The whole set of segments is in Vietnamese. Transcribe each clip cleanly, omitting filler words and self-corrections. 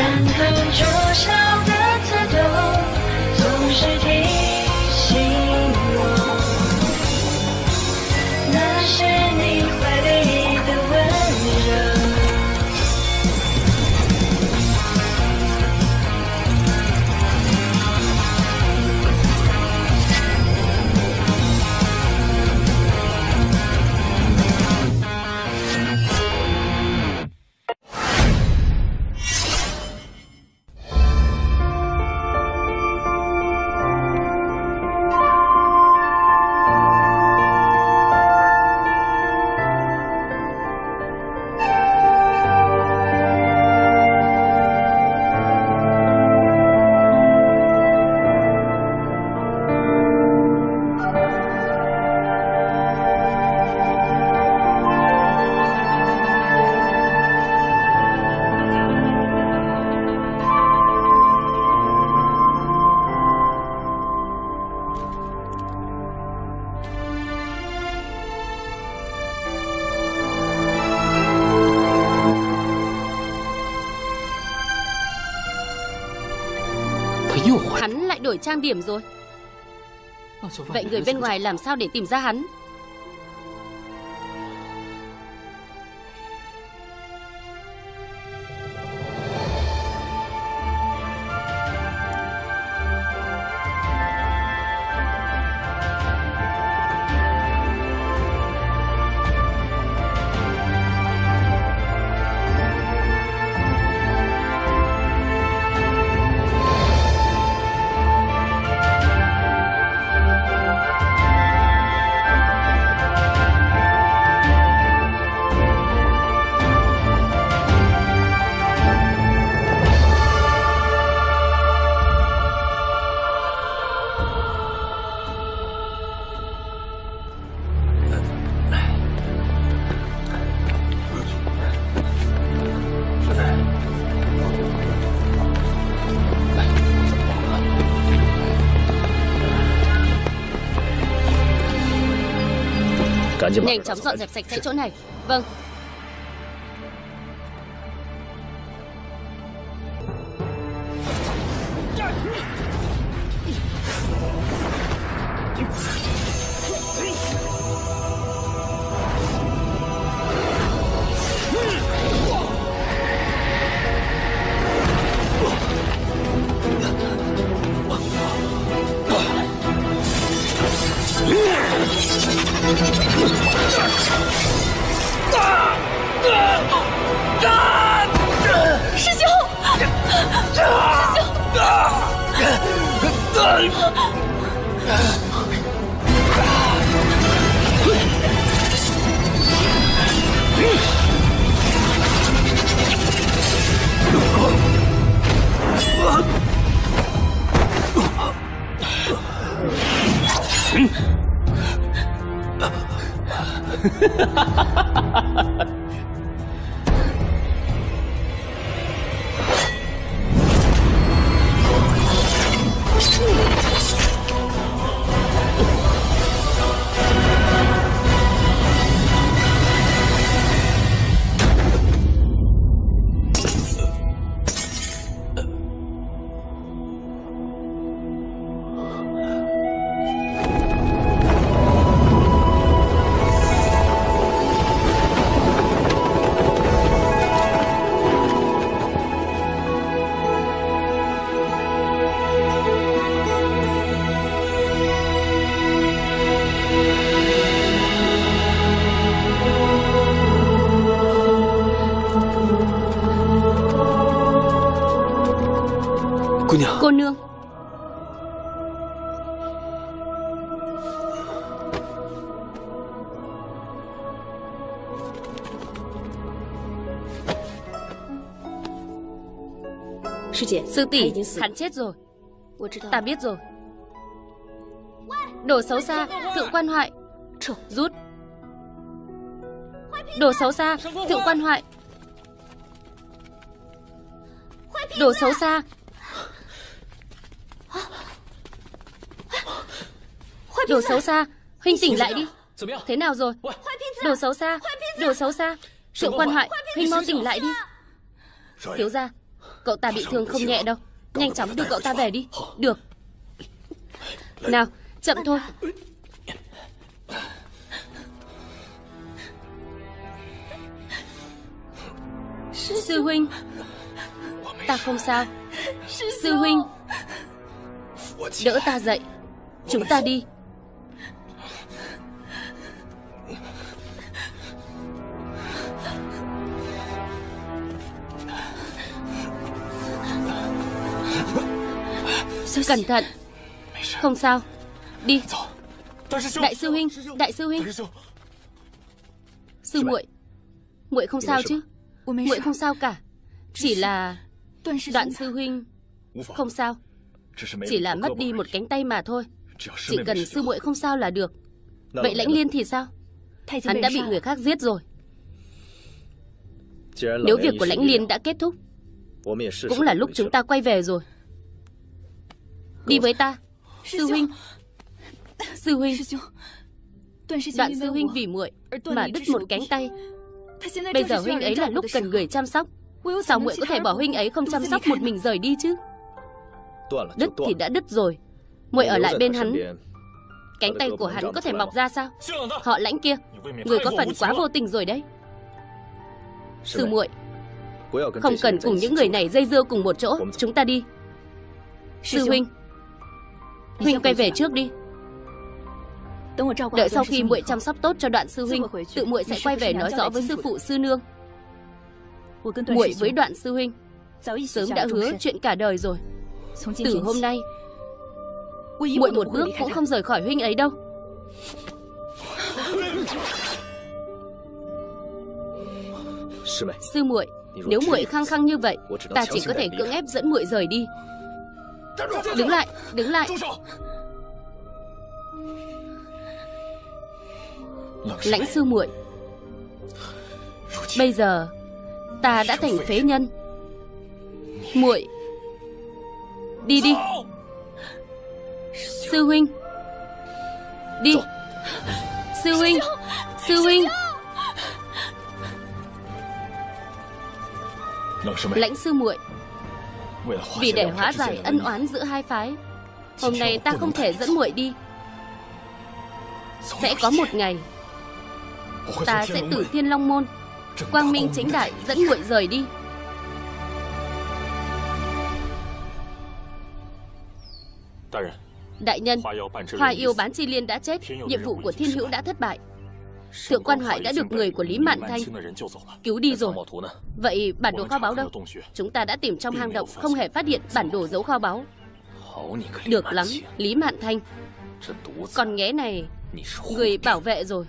山河灼烧的刺痛，总是提醒我，那是你怀里的温柔。 Hắn lại đổi trang điểm rồi. Vậy người bên ngoài làm sao để tìm ra hắn? Nhanh chóng dọn dẹp sạch sẽ chỗ này. Vâng. 师兄， Cô nương. Sư tỷ, hắn chết rồi. Ta biết rồi. Đồ xấu xa, thượng quan hoại. Rút. Đồ xấu xa, thượng quan hoại. Đồ xấu xa. Đồ xấu xa, huynh tỉnh lại đi. Thế nào rồi? Đồ xấu xa, đồ xấu xa. Thượng quan hoại, huynh mau tỉnh lại đi. Thiếu gia, Cậu ta bị thương không nhẹ đâu. Nhanh chóng đưa cậu ta về đi. Được. Nào, chậm thôi. Sư huynh, ta không sao. Sư huynh, đỡ ta dậy. Chúng ta đi. Cẩn thận. Không sao. Đi. Đại sư huynh, đại sư huynh. Sư muội, muội không sao chứ? Muội không sao cả. Chỉ là Đoạn sư huynh không sao. Chỉ là mất đi một cánh tay mà thôi. Chỉ cần sư muội không sao là được. Vậy Lãnh Liên thì sao? Hắn đã bị người khác giết rồi. Nếu việc của Lãnh Liên đã kết thúc, cũng là lúc chúng ta quay về rồi. Đi với ta. Sư huynh. Sư huynh. Đoạn sư huynh vì muội mà đứt một cánh tay. Bây giờ huynh ấy là lúc cần người chăm sóc. Sao muội có thể bỏ huynh ấy không chăm sóc một mình rời đi chứ? Đứt thì đã đứt rồi. Muội ở lại bên hắn. Cánh tay của hắn có thể mọc ra sao? Họ Lãnh kia, người có phần quá vô tình rồi đấy. Sư muội, không cần cùng những người này dây dưa cùng một chỗ. Chúng ta đi. Sư huynh, huynh quay về trước đi. Đợi sau khi muội chăm sóc tốt cho Đoạn sư huynh, tự muội sẽ quay về nói rõ với sư phụ sư nương. Muội với Đoạn sư huynh sớm đã hứa chuyện cả đời rồi. Từ hôm nay, muội một bước cũng không rời khỏi huynh ấy đâu. Sư muội, nếu muội khăng khăng như vậy, ta chỉ có thể cưỡng ép dẫn muội rời đi. Đứng lại, đứng lại. Lãnh sư muội, bây giờ ta đã thành phế nhân. Muội đi đi. Sư huynh, đi. Sư huynh, sư huynh. Lãnh sư muội, vì để hóa giải ân oán giữa hai phái, hôm nay ta không thể dẫn muội đi. Sẽ có một ngày, ta sẽ từ Thiên Long Môn quang minh chính đại dẫn muội rời đi. Đại nhân, Hoa Yêu Bán Chi Liên đã chết, nhiệm vụ của Thiên Hữu đã thất bại. Thượng Quan Hoại đã được người của Lý Mạn Thanh cứu đi rồi. Vậy bản đồ kho báu đâu? Chúng ta đã tìm trong hang động, không hề phát hiện bản đồ giấu kho báu. Được lắm, Lý Mạn Thanh. Con nghé này, người bảo vệ rồi.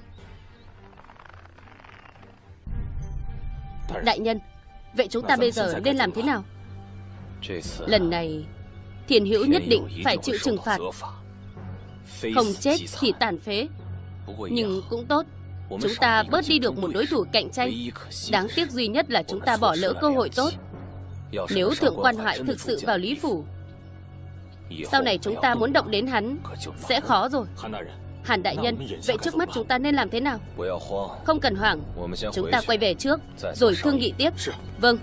Đại nhân, vậy chúng ta bây giờ nên làm thế nào? Lần này Thiên Hữu nhất định phải chịu trừng phạt. Không chết thì tàn phế. Nhưng cũng tốt, chúng ta bớt đi được một đối thủ cạnh tranh. Đáng tiếc duy nhất là chúng ta bỏ lỡ cơ hội tốt. Nếu Thượng Quan Hoại thực sự vào Lý Phủ, sau này chúng ta muốn động đến hắn sẽ khó rồi. Hàn đại nhân, vậy trước mắt chúng ta nên làm thế nào? Không cần hoảng, chúng ta quay về trước rồi thương nghị tiếp. Vâng.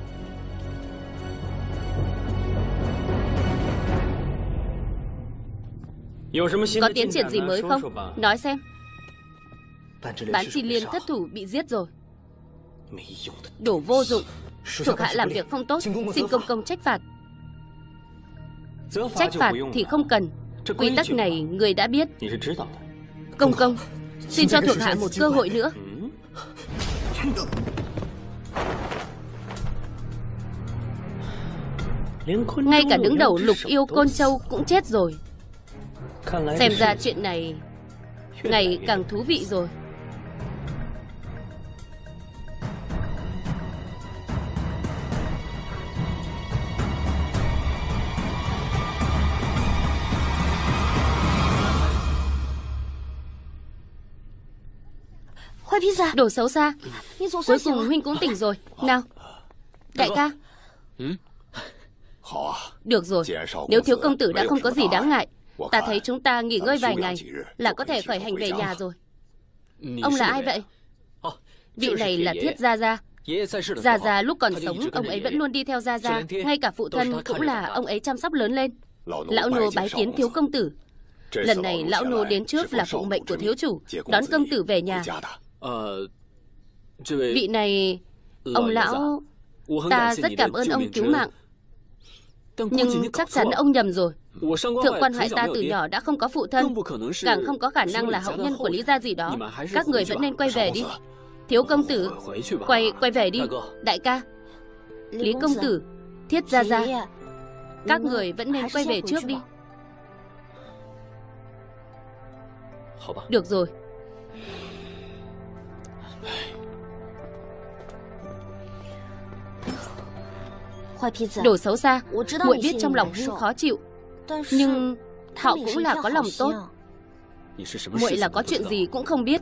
Có tiến triển gì mới không? Nói xem. Bán Chi Liên thất thủ bị giết rồi. Đổ vô dụng. Thuộc hạ làm việc không tốt, xin công công trách phạt. Trách phạt thì không cần. Quy tắc này người đã biết. Công công, xin cho thuộc hạ một cơ hội nữa. Ngay cả đứng đầu Lục Yêu Côn Châu cũng chết rồi. Xem ra chuyện này ngày càng thú vị rồi. Đồ xấu xa, cuối cùng huynh cũng tỉnh rồi. Nào, đại ca. Được rồi, nếu thiếu công tử đã không có gì đáng ngại, ta thấy chúng ta nghỉ ngơi vài ngày là có thể khởi hành về nhà rồi. Ông là ai vậy? Vị này là Thiết Gia Gia, Gia Gia lúc còn sống, ông ấy vẫn luôn đi theo Gia Gia. Ngay cả phụ thân cũng là ông ấy chăm sóc lớn lên. Lão nô bái kiến thiếu công tử. Lần này lão nô đến trước là phụng mệnh của thiếu chủ, đón công tử về nhà. Vị này, ông lão, ta rất cảm ơn ông cứu mạng. Nhưng chắc chắn ông nhầm rồi. Thượng quan Hoại ta từ nhỏ đã không có phụ thân, càng không có khả năng là hậu nhân của Lý gia gì đó. Các người vẫn nên quay về đi. Thiếu công tử, quay về đi. Đại ca, Lý công tử, Thiết Gia Gia, các người vẫn nên quay về trước đi. Được rồi. Đồ xấu xa, muội biết trong lòng huynh khó chịu, nhưng họ cũng là có lòng tốt. Muội là có chuyện gì cũng không biết.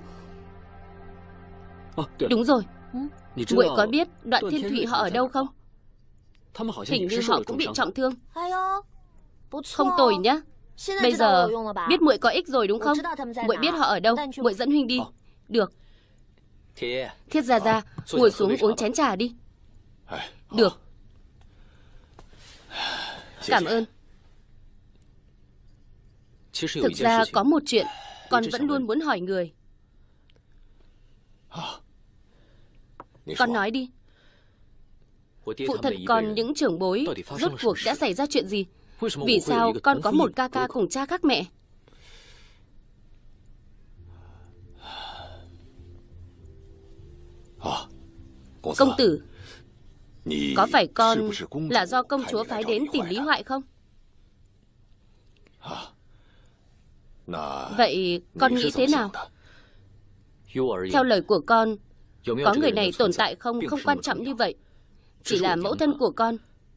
Đúng rồi, muội có biết Đoạn Thiên Thụy họ ở đâu không? Hình như họ cũng bị trọng thương. Không tồi nhá. Bây giờ biết muội có ích rồi đúng không? Muội biết họ ở đâu, muội dẫn huynh đi. Được. Thiết Gia Gia, ngồi xuống uống chén trà đi. Được. Cảm ơn. Thực ra có một chuyện con vẫn luôn muốn hỏi người. Con nói đi. Phụ thân con những trưởng bối rốt cuộc đã xảy ra chuyện gì? Vì sao con có một ca ca cùng cha khác mẹ? Công tử, có phải con là do công chúa phái đến tìm Lý Hoại không? Vậy con nghĩ thế nào? Theo lời của con, có người này tồn tại không quan trọng như vậy. Chỉ là mẫu thân của con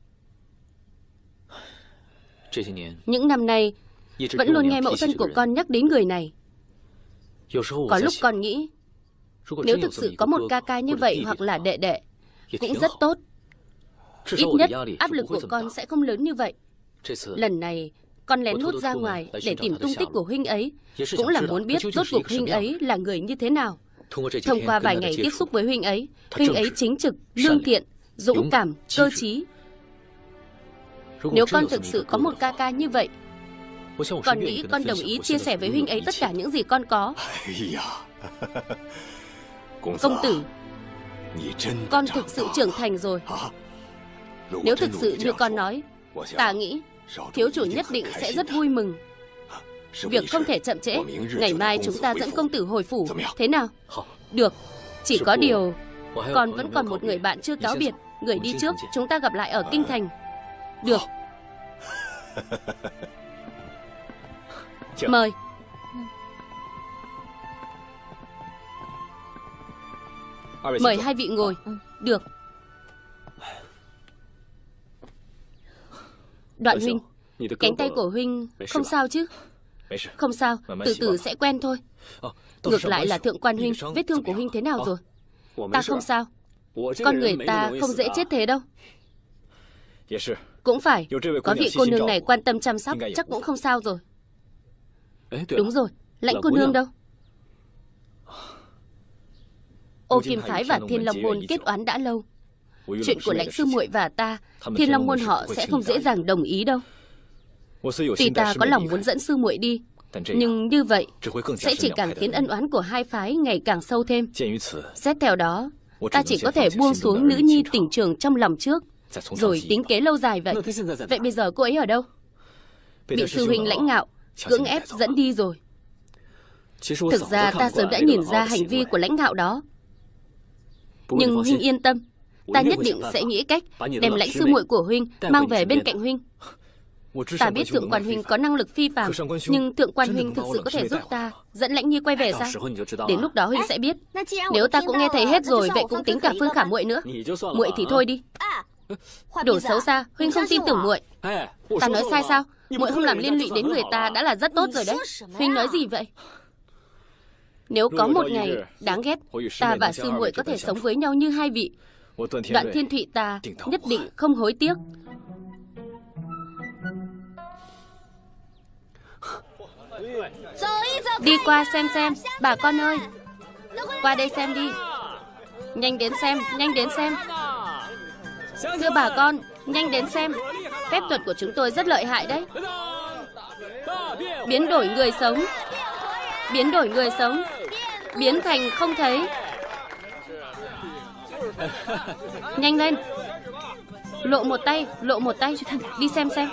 những năm nay vẫn luôn nghe mẫu thân của con nhắc đến người này. Có lúc con nghĩ, nếu thực sự có một ca ca như vậy hoặc là đệ đệ cũng rất tốt. Ít nhất áp lực của con sẽ không lớn như vậy. Lần này con lén lút ra ngoài để tìm tung tích của huynh ấy, cũng là muốn biết rốt cuộc huynh ấy là người như thế nào. Thông qua vài ngày tiếp xúc với huynh ấy chính trực, lương thiện, dũng cảm, cơ trí. Nếu con thực sự có một ca ca như vậy, con nghĩ con đồng ý chia sẻ với huynh ấy tất cả những gì con có. Công tử, con thực sự trưởng thành rồi. Nếu thực sự như con nói, ta nghĩ thiếu chủ nhất định sẽ rất vui mừng. Việc không thể chậm trễ. Ngày mai chúng ta dẫn công tử hồi phủ. Thế nào? Được. Chỉ có điều con vẫn còn một người bạn chưa cáo biệt. Người đi trước, chúng ta gặp lại ở kinh thành. Được. Mời. Mời hai vị ngồi. Được. Đoạn huynh, cánh tay của huynh không sao chứ? Không sao, từ từ sẽ quen thôi. Ngược lại là Thượng quan huynh, vết thương của huynh thế nào rồi? Ta không sao. Con người ta không dễ chết thế đâu. Cũng phải, có vị cô nương này quan tâm chăm sóc, chắc cũng không sao rồi. Đúng rồi, Lãnh cô nương đâu? Ô Kim Phái và Thiên Long Môn kết oán đã lâu. Chuyện của Lãnh sư muội và ta, Thiên Long Môn họ sẽ không dễ dàng đồng ý đâu. Tuy ta có lòng muốn dẫn sư muội đi, nhưng như vậy sẽ chỉ càng khiến ân oán của hai phái ngày càng sâu thêm. Xét theo đó, ta chỉ có thể buông xuống nữ nhi tình trường trong lòng trước, rồi tính kế lâu dài vậy. Vậy bây giờ cô ấy ở đâu? Bị sư huynh Lãnh Ngạo cưỡng ép dẫn đi rồi. Thực ra ta sớm đã nhìn ra hành vi của Lãnh Ngạo đó. Nhưng huynh yên tâm, ta nhất định sẽ nghĩ cách đem Lãnh sư muội của huynh mang về bên cạnh huynh. Ta biết Thượng quan huynh có năng lực phi phàm, nhưng Thượng quan huynh thực sự có thể giúp ta dẫn Lãnh Nhi quay về sao? Đến lúc đó huynh sẽ biết. Nếu ta cũng nghe thấy hết rồi, vậy cũng tính cả Phương Khả muội nữa. Muội thì thôi đi. Đồ xấu xa, huynh không tin tưởng muội. Ta nói sai sao? Muội không làm liên lụy đến người ta đã là rất tốt rồi đấy. Huynh nói gì vậy? Nếu có một ngày đáng ghét, ta và sư muội có thể sống với nhau như hai vị, Đoạn Thiên Thụy ta nhất định không hối tiếc. Đi qua xem, bà con ơi, qua đây xem đi. Nhanh đến xem, nhanh đến xem. Thưa bà con, nhanh đến xem. Phép thuật của chúng tôi rất lợi hại đấy. Biến đổi người sống. Biến đổi người sống. Biến thành không thấy. Nhanh lên. Lộ một tay, lộ một tay. Đi xem xem.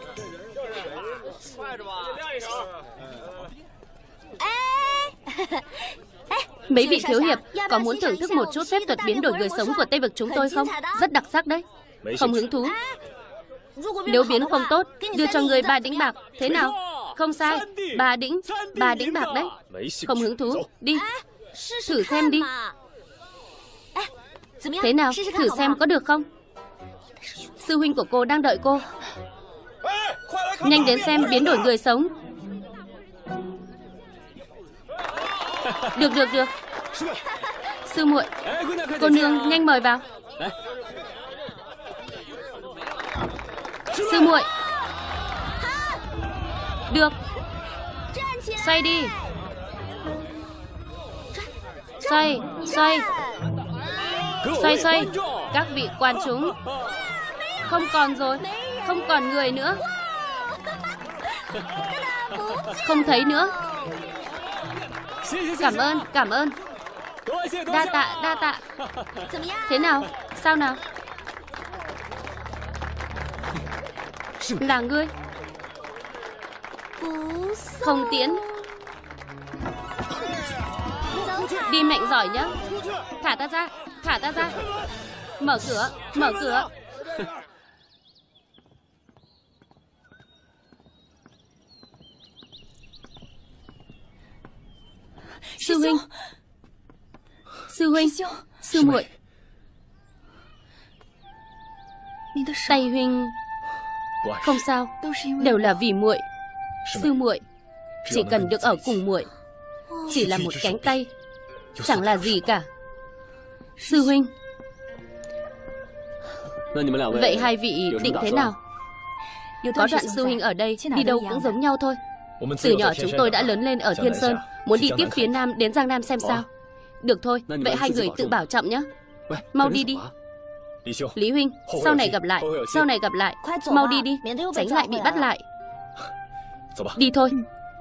Mấy vị thiếu hiệp có muốn thưởng thức một chút phép thuật biến đổi người sống của Tây Vực chúng tôi không? Rất đặc sắc đấy. Không hứng thú. Nếu biến không tốt, đưa cho người 3 đĩnh bạc. Thế nào? Không sai. 3 đĩnh bạc đấy. Không hứng thú. Đi. Thử xem đi. Thế nào? Thử xem có được không? Sư huynh của cô đang đợi cô. Nhanh đến xem biến đổi người sống. Được. Sư muội, cô nương nhanh mời vào. Sư muội. Được. Xoay đi. Xoay. Các vị quan chúng. Không còn rồi. Không còn người nữa. Không thấy nữa. Cảm ơn. Đa tạ. Thế nào? Sao nào? Là ngươi. Không tiễn. Đi mạnh giỏi nhá. Thả ta ra. Mở cửa. Sư huynh. Sư muội. Tay huynh không sao, đều là vì muội. Sư muội chỉ cần được ở cùng muội, chỉ là một cánh tay, chẳng là gì cả. Sư huynh. Vậy hai vị định thế nào? Có Đoạn sư huynh ở đây, đi đâu cũng giống nhau thôi. Từ nhỏ chúng tôi đã lớn lên ở Thiên Sơn, muốn đi tiếp phía Nam đến Giang Nam xem sao. Được thôi, vậy hai người tự bảo trọng nhé. Mau đi. Lý huynh, sau này gặp lại. Mau đi, tránh lại bị bắt lại. Đi thôi.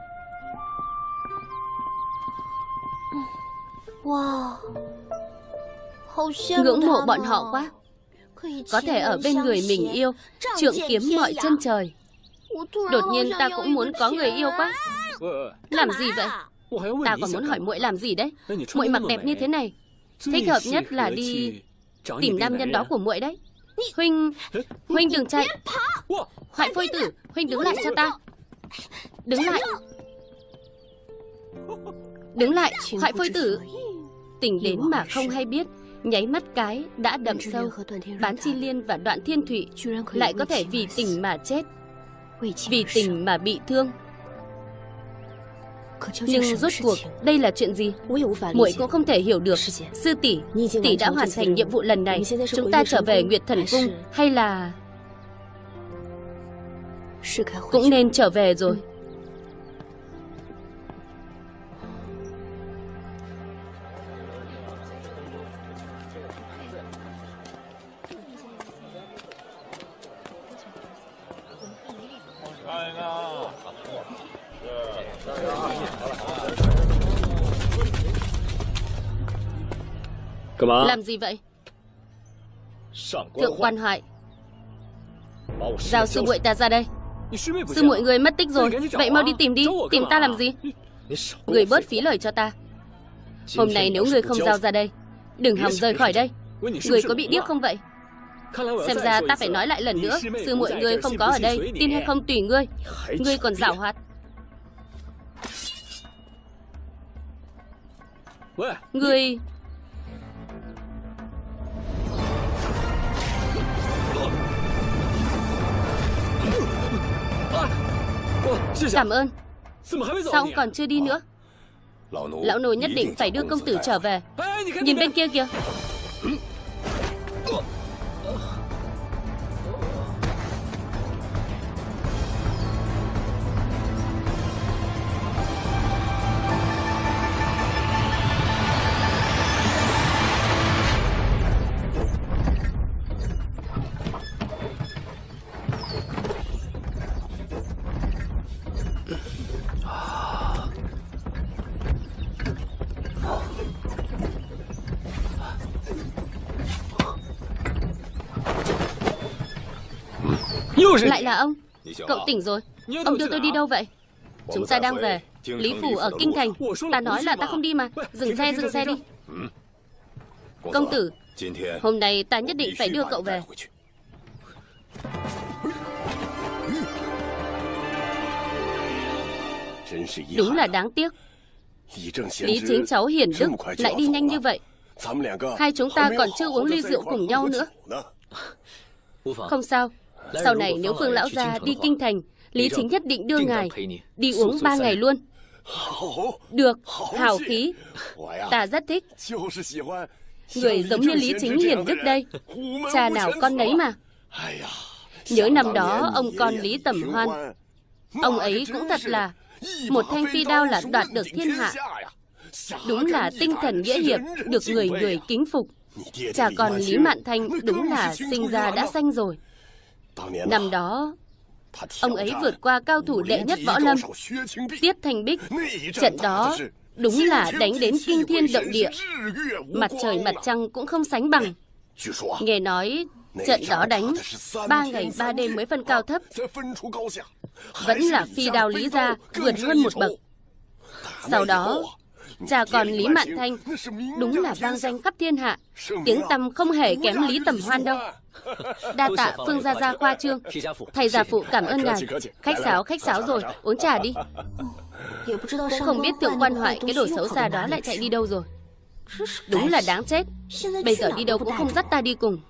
Ngưỡng mộ bọn họ quá. Có thể ở bên người mình yêu, trượng kiếm mọi chân trời. Đột nhiên ta cũng muốn có người yêu quá. Làm gì vậy? Ta còn muốn hỏi muội làm gì đấy. Muội mặc đẹp như thế này, thích hợp nhất là đi tìm nam nhân đó của muội đấy. Huynh đừng chạy. Hoại Phôi Tử, huynh đứng lại cho ta. Đứng lại, Hoại Phôi Tử. Tình đến mà không hay biết, nháy mắt cái đã đậm sâu. Bán Chi Liên và Đoạn Thiên Thủy lại có thể vì tình mà chết, vì tình mà bị thương. Nhưng rốt cuộc đây là chuyện gì? Muội cũng không thể hiểu được. Sư tỷ, tỷ đã hoàn thành nhiệm vụ lần này. Chúng ta trở về Nguyệt Thần Cung hay là... Cũng nên trở về rồi. Làm gì vậy? Thượng quan Hoại, giao sư muội ta ra đây. Sư muội người mất tích rồi. Vậy mau đi tìm đi. Tìm ta làm gì? Người bớt phí lời cho ta. Hôm nay nếu người không giao ra đây, đừng hòng rời khỏi đây. Người có bị điếc không vậy? Xem ra ta phải nói lại lần nữa. Sư muội người không có ở đây, tin hay không tùy ngươi. Ngươi còn giảo hoạt. Ngươi... Cảm ơn. Sao ông còn chưa đi nữa? Lão nô nhất định phải đưa công tử trở về. Nhìn bên kia kìa. Lại là ông. Cậu tỉnh rồi. Ông đưa tôi đi đâu vậy? Chúng ta đang về Lý Phủ ở Kinh Thành. Ta nói là ta không đi mà. Dừng xe đi. Công tử, hôm nay ta nhất định phải đưa cậu về. Đúng là đáng tiếc. Lý Chính cháu hiển đức lại đi nhanh như vậy. Hai chúng ta còn chưa uống ly rượu cùng nhau nữa. Không sao. Sau này nếu Phương lão gia đi Kinh Thành, Lý Chính nhất định đưa ngài đi uống 3 ngày luôn. Được, hào khí. Ta rất thích. Người giống như Lý Chính hiển đức đây. Cha nào con nấy mà. Nhớ năm đó ông con Lý Tẩm Hoan, ông ấy cũng thật là một thanh phi đao là đoạt được thiên hạ. Đúng là tinh thần nghĩa hiệp, được người người kính phục. Cha con Lý Mạn Thanh đúng là sinh ra đã xanh rồi. Năm đó ông ấy vượt qua cao thủ đệ nhất võ lâm Tiết Thanh Bích. Trận đó đúng là đánh đến kinh thiên động địa, mặt trời mặt trăng cũng không sánh bằng. Nghe nói trận đó đánh 3 ngày 3 đêm mới phân cao thấp. Vẫn là phi đao Lý gia vượt hơn một bậc. Sau đó cha con Lý Mạn Thanh đúng là vang danh khắp thiên hạ, tiếng tăm không hề kém Lý Tẩm Hoan đâu. Đa tạ Phương gia gia khoa trương. Thầy gia phụ cảm ơn ngài. Khách sáo rồi, uống trà đi. Cũng không biết Thượng Quan Hoại cái đồ xấu xa đó lại chạy đi đâu rồi. Đúng là đáng chết. Bây giờ đi đâu cũng không dắt ta đi cùng.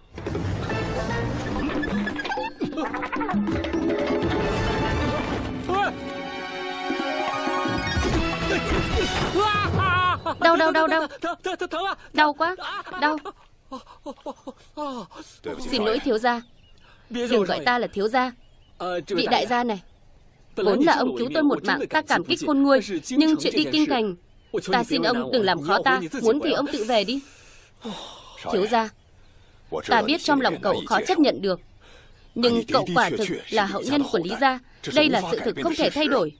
Đau. Đau quá. Đau. Xin lỗi thiếu gia. Đừng gọi ta là thiếu gia. Vị đại gia này, vốn là ông cứu tôi một mạng, ta cảm kích khôn nguôi. Nhưng chuyện đi Kinh Thành, ta xin ông đừng làm khó ta. Muốn thì ông tự về đi. Thiếu gia, ta biết trong lòng cậu khó chấp nhận được, nhưng cậu quả thực là hậu nhân của Lý gia. Đây là sự thực không thể thay đổi.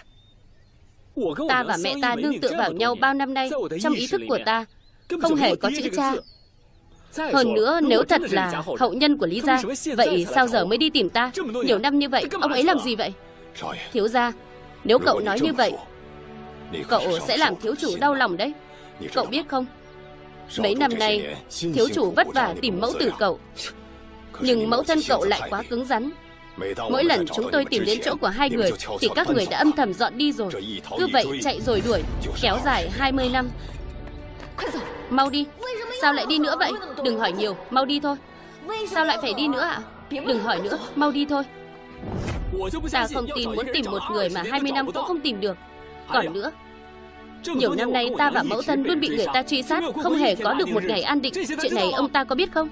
Ta và mẹ ta nương tựa vào nhau bao năm nay. Trong ý thức của ta không hề có chữ cha. Hơn nữa, nếu thật là hậu nhân của Lý gia, vậy sao giờ mới đi tìm ta? Nhiều năm như vậy, ông ấy làm gì vậy? Thiếu gia, nếu cậu nói như vậy, cậu sẽ làm thiếu chủ đau lòng đấy. Cậu biết không, mấy năm nay thiếu chủ vất vả tìm mẫu tử cậu, nhưng mẫu thân cậu lại quá cứng rắn. Mỗi lần chúng tôi tìm đến chỗ của hai người thì các người đã âm thầm dọn đi rồi. Cứ vậy chạy rồi đuổi, kéo dài 20 năm. Mau đi. Sao lại đi nữa vậy? Đừng hỏi nhiều, mau đi thôi. Sao lại phải đi nữa ạ? Đừng hỏi nữa, mau đi thôi. Ta không tin muốn tìm một người mà 20 năm cũng không tìm được. Còn nữa, nhiều năm nay ta và mẫu thân luôn bị người ta truy sát, không hề có được một ngày an định. Chuyện này ông ta có biết không?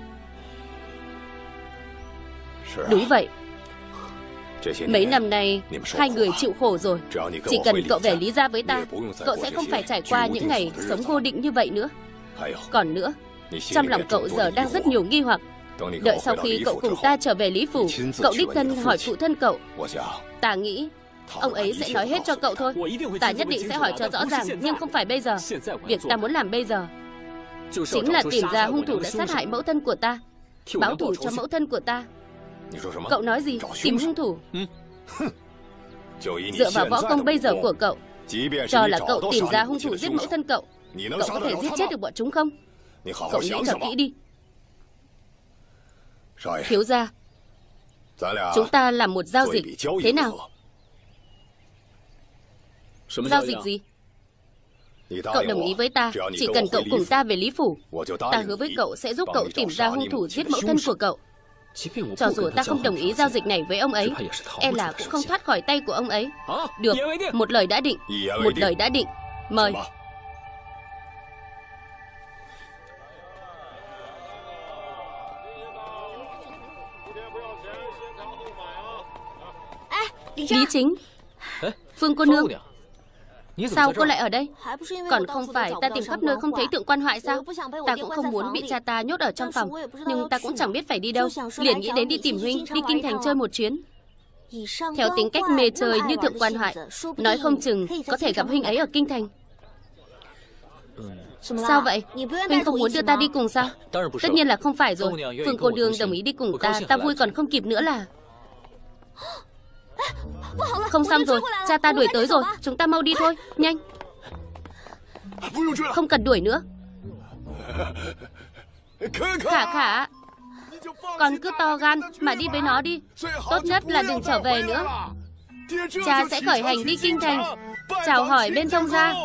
Đúng vậy. Mấy năm nay hai người chịu khổ rồi. Chỉ cần cậu về Lý gia với ta, cậu sẽ không phải trải qua những ngày sống vô định như vậy nữa. Còn nữa, trong lòng cậu giờ đang rất nhiều nghi hoặc. Đợi sau khi cậu cùng ta trở về Lý Phủ, cậu đích thân hỏi phụ thân cậu. Ta nghĩ ông ấy sẽ nói hết cho cậu thôi. Ta nhất định sẽ hỏi cho rõ ràng, nhưng không phải bây giờ. Việc ta muốn làm bây giờ chính là tìm ra hung thủ đã sát hại mẫu thân của ta, báo thù cho mẫu thân của ta. Cậu nói gì? Tìm hung thủ? Dựa vào võ công bây giờ của cậu, cho là cậu tìm ra hung thủ giết mẫu thân cậu, cậu có thể giết chết được bọn chúng không? Cậu nghĩ cho kỹ đi. Thiếu gia, chúng ta làm một giao dịch, thế nào? Giao dịch gì? Cậu đồng ý với ta, chỉ cần cậu cùng ta về Lý Phủ, ta hứa với cậu sẽ giúp cậu tìm ra hung thủ giết mẫu thân của cậu. Cho dù ta không đồng ý giao dịch này với ông ấy, e là cũng không thoát khỏi tay của ông ấy. Được, một lời đã định. Một lời đã định. Mời. Lý Chính, Phương cô nương, sao cô lại ở đây? Còn không phải ta tìm khắp nơi không thấy Thượng Quan Hoại sao? Ta cũng không muốn bị cha ta nhốt ở trong phòng, nhưng ta cũng chẳng biết phải đi đâu, liền nghĩ đến đi tìm huynh, đi Kinh Thành chơi một chuyến. Theo tính cách mê chơi như Thượng Quan Hoại, nói không chừng có thể gặp huynh ấy ở Kinh Thành. Sao vậy? Huynh không muốn đưa ta đi cùng sao? Tất nhiên là không phải rồi. Phương cô nương đồng ý đi cùng ta, ta vui còn không kịp nữa là. Không xong rồi, cha ta đuổi tới rồi. Chúng ta mau đi thôi, nhanh. Không cần đuổi nữa. Khả Khả, con cứ to gan mà đi với nó đi. Tốt nhất là đừng trở về nữa. Cha sẽ khởi hành đi kinh thành, chào hỏi bên thông gia.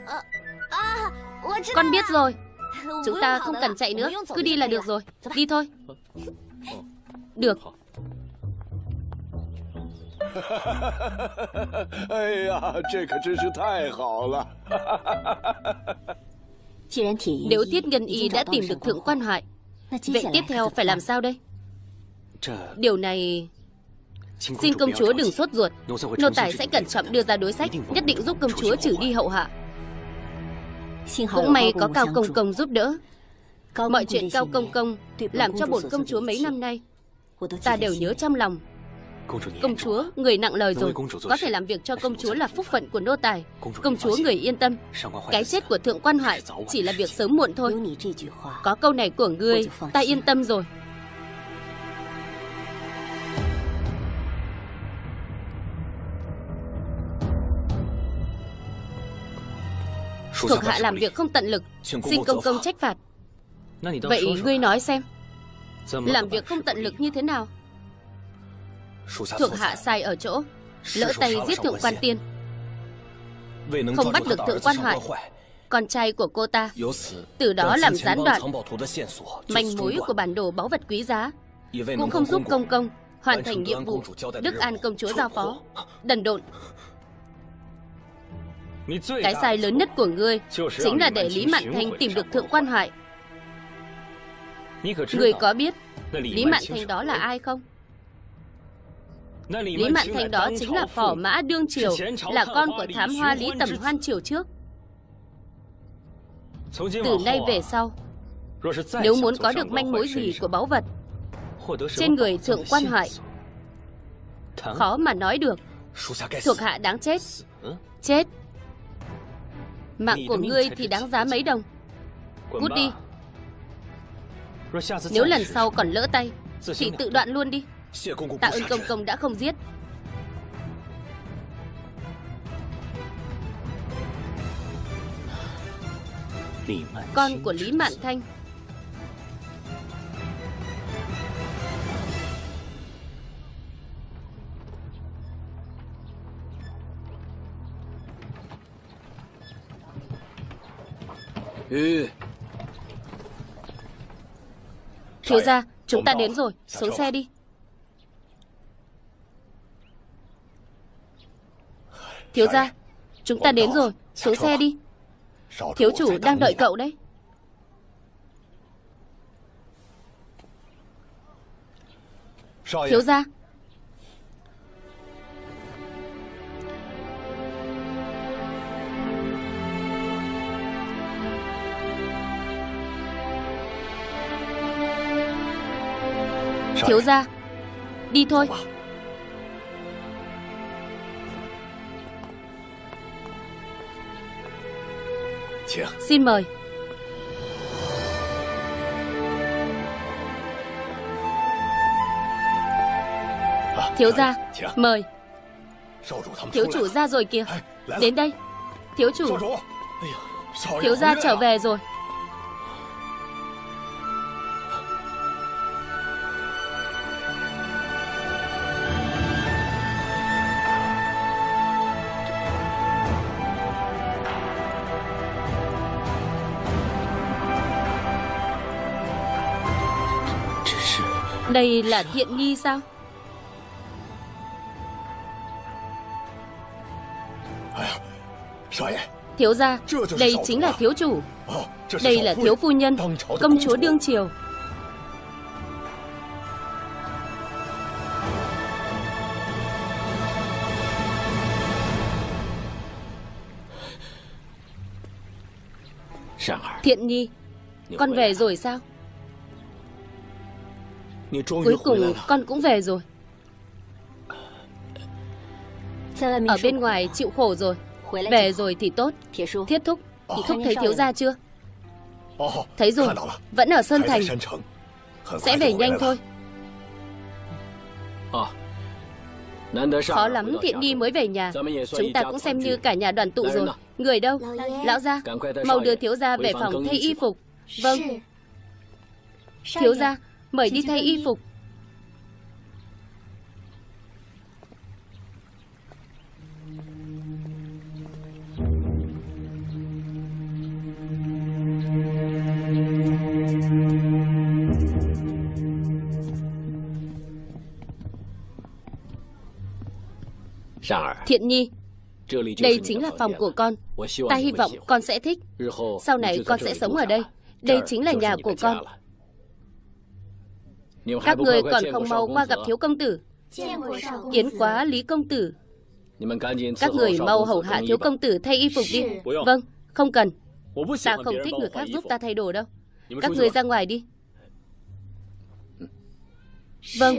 Con biết rồi. Chúng ta không cần chạy nữa, cứ đi là được rồi. Đi thôi. Được. Nếu Thiết Ngân Y đã tìm được Thượng Quan Hoại, vậy tiếp theo phải làm sao đây? Điều này xin công chúa đừng sốt ruột. Nô tài sẽ cẩn trọng đưa ra đối sách, nhất định giúp công chúa trừ đi hậu họa. Cũng may có Cao Công Công giúp đỡ. Mọi chuyện Cao Công Công làm cho bổn công chúa mấy năm nay, ta đều nhớ trong lòng. Công chúa, người nặng lời rồi. Có thể làm việc cho công chúa là phúc phận của nô tài. Công chúa người yên tâm. Cái chết của Thượng Quan Hoại chỉ là việc sớm muộn thôi. Có câu này của ngươi, ta yên tâm rồi. Thuộc hạ làm việc không tận lực, xin công công trách phạt. Vậy ngươi nói xem, làm việc không tận lực như thế nào? Thuộc hạ sai ở chỗ lỡ tay giết Thượng Quan Tiên, không bắt được Thượng Quan Hoại, con trai của cô ta, từ đó làm gián đoạn manh mối của bản đồ báu vật quý giá, cũng không giúp công công hoàn thành nhiệm vụ Đức An công chúa giao phó. Đần độn. Cái sai lớn nhất của ngươi chính là để Lý Mạn Thanh tìm được Thượng Quan Hoại. Ngươi có biết Lý Mạn Thanh đó là ai không? Lý Mạn Thanh đó chính là phò mã đương triều, là con của thám hoa Lý Tầm Hoan triều trước. Từ nay về sau, nếu muốn có được manh mối gì của báu vật trên người Thượng Quan Hoại, khó mà nói được. Thuộc hạ đáng chết. Chết. Mạng của ngươi thì đáng giá mấy đồng. Cút đi. Nếu lần sau còn lỡ tay thì tự đoạn luôn đi. Tạ ơn công công đã không giết. Con của Lý Mạn Thanh. Thiếu gia, chúng ta đến rồi, xuống xe đi. Thiếu gia, chúng ta đến rồi, xuống xe đi. Thiếu chủ đang đợi cậu đấy. Thiếu gia. Thiếu gia, đi thôi. Xin mời. Thiếu gia, mời. Thiếu chủ ra rồi kìa. Đến đây. Thiếu chủ. Thiếu gia trở về rồi. Đây là Thiện Nhi sao? Thiếu gia, đây chính là thiếu chủ. Đây là thiếu phu nhân, công chúa đương triều. Thiện Nhi, con về rồi sao? Cuối cùng con cũng về rồi. Ở bên ngoài chịu khổ rồi, về rồi thì tốt. Thiết thúc thấy thiếu gia chưa? Thấy rồi, vẫn ở Sơn Thành. Khó lắm Thiện Nhi mới về nhà. Chúng ta cũng xem như cả nhà đoàn tụ rồi. Người đâu? Lão gia, mau đưa thiếu gia về phòng thay y phục. Vâng. Thiếu gia, mời đi thay y phục. Thiện Nhi, đây chính là phòng của con. Ta hy vọng con sẽ thích. Sau này con sẽ sống ở đây. Đây chính là nhà của con. Các người còn không mau qua gặp thiếu công tử. Yến quá Lý công tử. Các người mau hầu hạ thiếu công tử thay y phục đi. Vâng, không cần. Ta không thích người khác giúp ta thay đồ đâu. Các người ra ngoài đi. Vâng.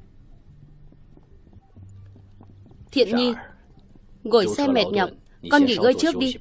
Thiện Nhi, ngồi xe mệt nhọc, con nghỉ ngơi trước đi.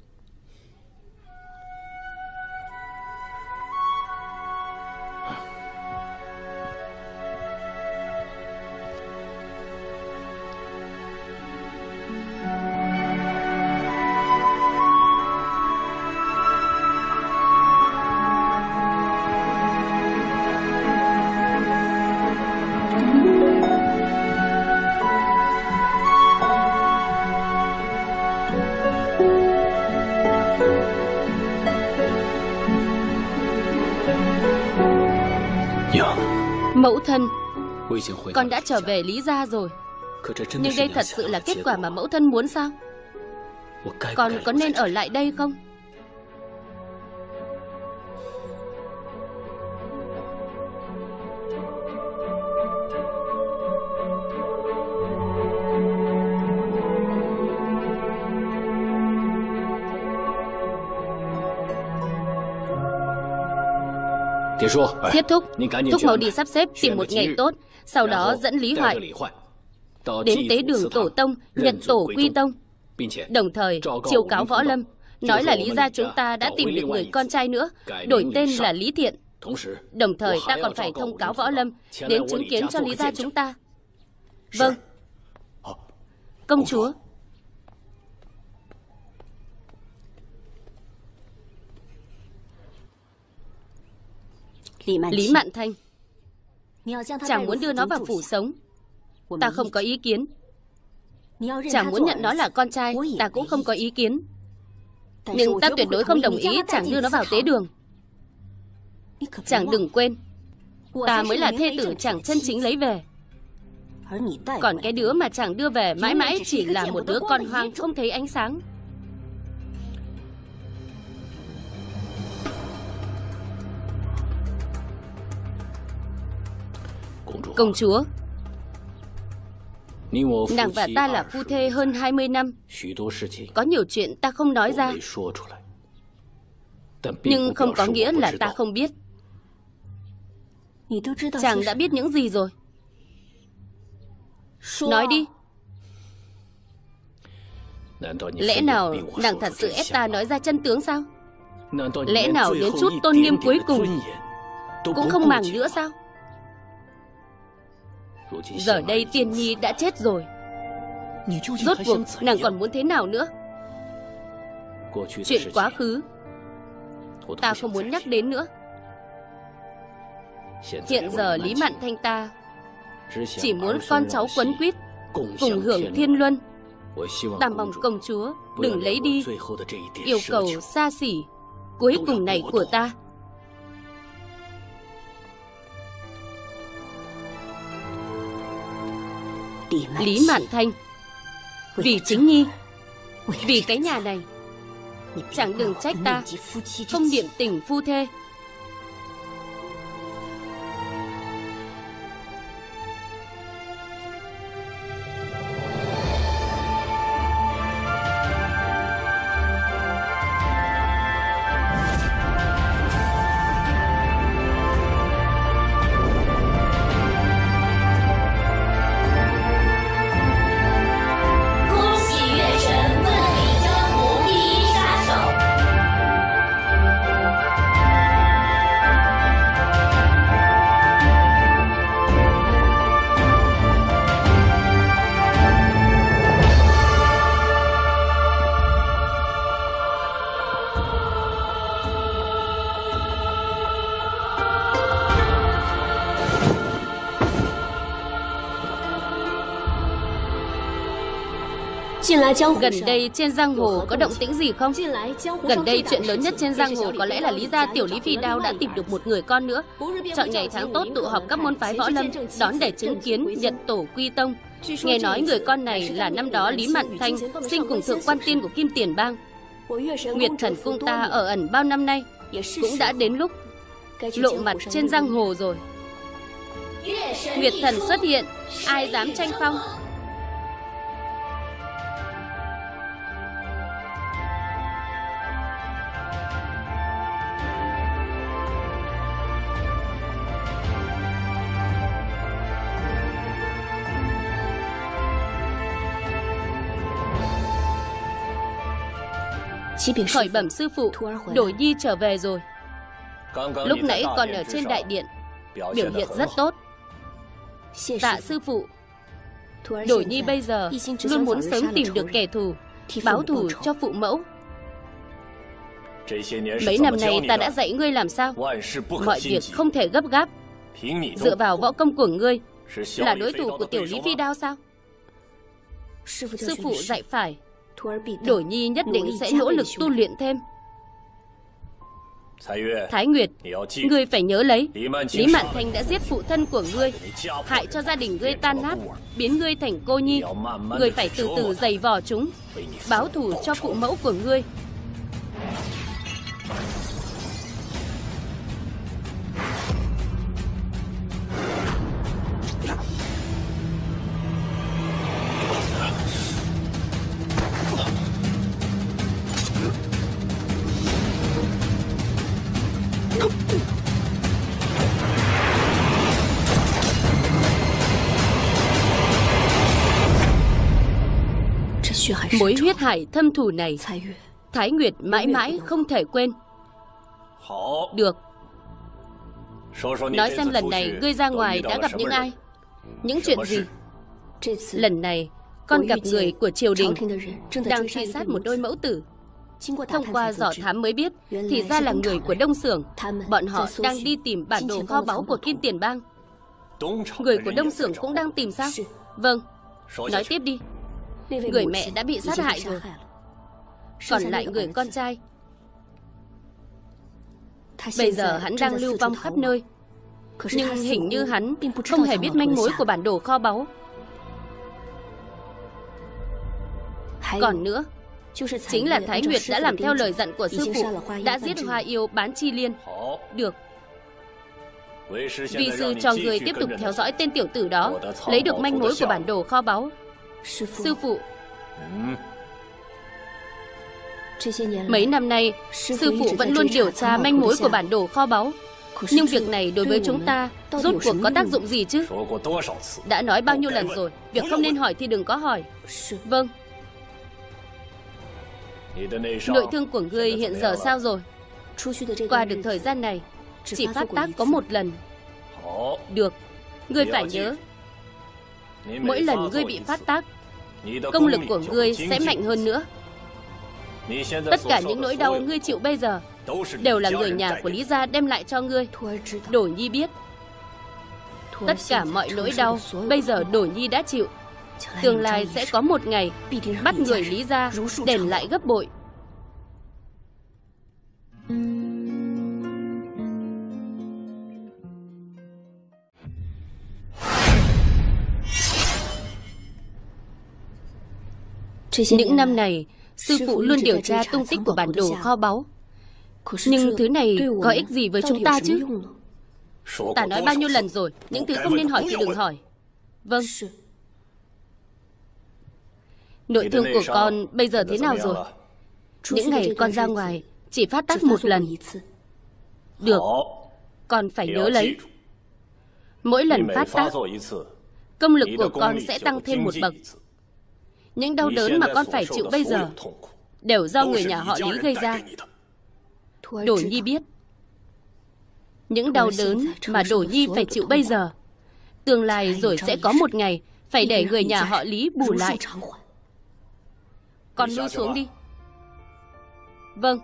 Mẫu thân, con đã trở về Lý gia rồi. Nhưng đây thật sự là kết quả mà mẫu thân muốn sao? Con có nên ở lại đây không? Thiết thúc, thúc mau đi sắp xếp tìm một ngày tốt, sau đó dẫn Lý Hoại đến tế đường tổ tông, nhận tổ quy tông, đồng thời chiêu cáo Võ Lâm, nói là Lý gia chúng ta đã tìm được người con trai nữa, đổi tên là Lý Thiện. Đồng thời ta còn phải thông cáo Võ Lâm đến chứng kiến cho Lý gia chúng ta. Vâng. Công chúa. Lý Mạn Thanh, chàng muốn đưa nó vào phủ sống, ta không có ý kiến. Chàng muốn nhận nó là con trai, ta cũng không có ý kiến. Nhưng ta tuyệt đối không đồng ý chàng đưa nó vào tế đường. Chàng đừng quên, ta mới là thê tử chàng chân chính lấy về. Còn cái đứa mà chàng đưa về mãi mãi chỉ là một đứa con hoang không thấy ánh sáng. Công chúa, nàng và ta là phu thê hơn 20 năm. Có nhiều chuyện ta không nói ra, nhưng không có nghĩa là ta không biết. Chàng đã biết những gì rồi? Nói đi. Lẽ nào nàng thật sự ép ta nói ra chân tướng sao? Lẽ nào đến chút tôn nghiêm cuối cùng cũng không màng nữa sao? Giờ đây Tiên Nhi đã chết rồi, rốt cuộc nàng còn muốn thế nào nữa? Chuyện quá khứ ta không muốn nhắc đến nữa. Hiện giờ Lý Mạn Thanh ta chỉ muốn con cháu quấn quýt, cùng hưởng thiên luân. Ta mong công chúa đừng lấy đi yêu cầu xa xỉ cuối cùng này của ta. Lý Mạn Thanh, vì chính Nhi, vì cái nhà này, chàng đừng trách ta không niệm tình phu thê. Gần đây trên giang hồ có động tĩnh gì không? Gần đây chuyện lớn nhất trên giang hồ có lẽ là Lý gia tiểu Lý Phi Đao đã tìm được một người con nữa. Chọn ngày tháng tốt tụ họp các môn phái võ lâm, đón để chứng kiến nhận tổ quy tông. Nghe nói người con này là năm đó Lý Mạn Thanh sinh cùng thượng quan tiên của Kim Tiền Bang. Nguyệt Thần cung ta ở ẩn bao năm nay, cũng đã đến lúc lộ mặt trên giang hồ rồi. Nguyệt Thần xuất hiện, ai dám tranh phong? Khởi bẩm sư phụ, Đổi Nhi trở về rồi. Lúc nãy còn ở trên đại điện, biểu hiện rất tốt. Tạ sư phụ. Đổi Nhi bây giờ luôn muốn sớm tìm được kẻ thù, báo thù cho phụ mẫu. Mấy năm nay ta đã dạy ngươi làm sao. Mọi việc không thể gấp gáp. Dựa vào võ công của ngươi là đối thủ của tiểu Lý Phi Đao sao? Sư phụ dạy phải. Đổi Nhi nhất định sẽ nỗ lực tu luyện thêm. Thái Nguyệt, ngươi phải nhớ lấy, Lý Mạn Thanh đã giết phụ thân của ngươi, hại cho gia đình ngươi tan nát, biến ngươi thành cô nhi. Ngươi phải từ từ giày vò chúng, báo thù cho phụ mẫu của ngươi. Mối huyết hải thâm thù này, Thái Nguyệt mãi mãi không thể quên. Được. Nói xem lần này ngươi ra ngoài đã gặp những ai? Những chuyện gì? Lần này con gặp người của triều đình đang truy sát một đôi mẫu tử. Thông qua dò thám mới biết thì ra là người của Đông Xưởng. Bọn họ đang đi tìm bản đồ kho báu của Kim Tiền Bang. Người của Đông Xưởng cũng đang tìm sao? Vâng. Nói tiếp đi. Người mẹ đã bị sát hại rồi, còn lại người con trai bây giờ hắn đang lưu vong khắp nơi. Nhưng hình như hắn không hề biết manh mối của bản đồ kho báu. Còn nữa, chính là Thái Nguyệt đã làm theo lời dặn của sư phụ, đã giết Hoa Yêu bán Chi Liên. Được. Vi sư cho người tiếp tục theo dõi tên tiểu tử đó, lấy được manh mối của bản đồ kho báu. Sư phụ, mấy năm nay sư phụ vẫn luôn điều tra manh mối của bản đồ kho báu. Nhưng việc này đối với chúng ta rốt cuộc có tác dụng gì chứ? Đã nói bao nhiêu lần rồi, việc không nên hỏi thì đừng có hỏi. Vâng. Nội thương của ngươi hiện giờ sao rồi? Qua được thời gian này chỉ phát tác có một lần. Được. Ngươi phải nhớ, mỗi lần ngươi bị phát tác, công lực của ngươi sẽ mạnh hơn nữa. Tất cả những nỗi đau ngươi chịu bây giờ đều là người nhà của Lý gia đem lại cho ngươi. Đổi Nhi biết, tất cả mọi nỗi đau bây giờ Đổi Nhi đã chịu, tương lai sẽ có một ngày bắt người Lý gia đền lại gấp bội. Những năm này, sư phụ luôn điều tra tung tích của bản đồ kho báu. Nhưng thứ này có ích gì với chúng ta chứ? Ta nói bao nhiêu lần rồi, những thứ không nên hỏi thì đừng hỏi. Vâng. Nội thương của con bây giờ thế nào rồi? Những ngày con ra ngoài chỉ phát tác một lần. Được. Con phải nhớ lấy, mỗi lần phát tác, công lực của con sẽ tăng thêm một bậc. Những đau đớn mà con phải chịu bây giờ đều do người nhà họ Lý gây ra. Đổi Nhi biết, những đau đớn mà Đổi Nhi phải chịu bây giờ, tương lai rồi sẽ có một ngày phải để người nhà họ Lý bù lại. Con lui xuống đi. Vâng.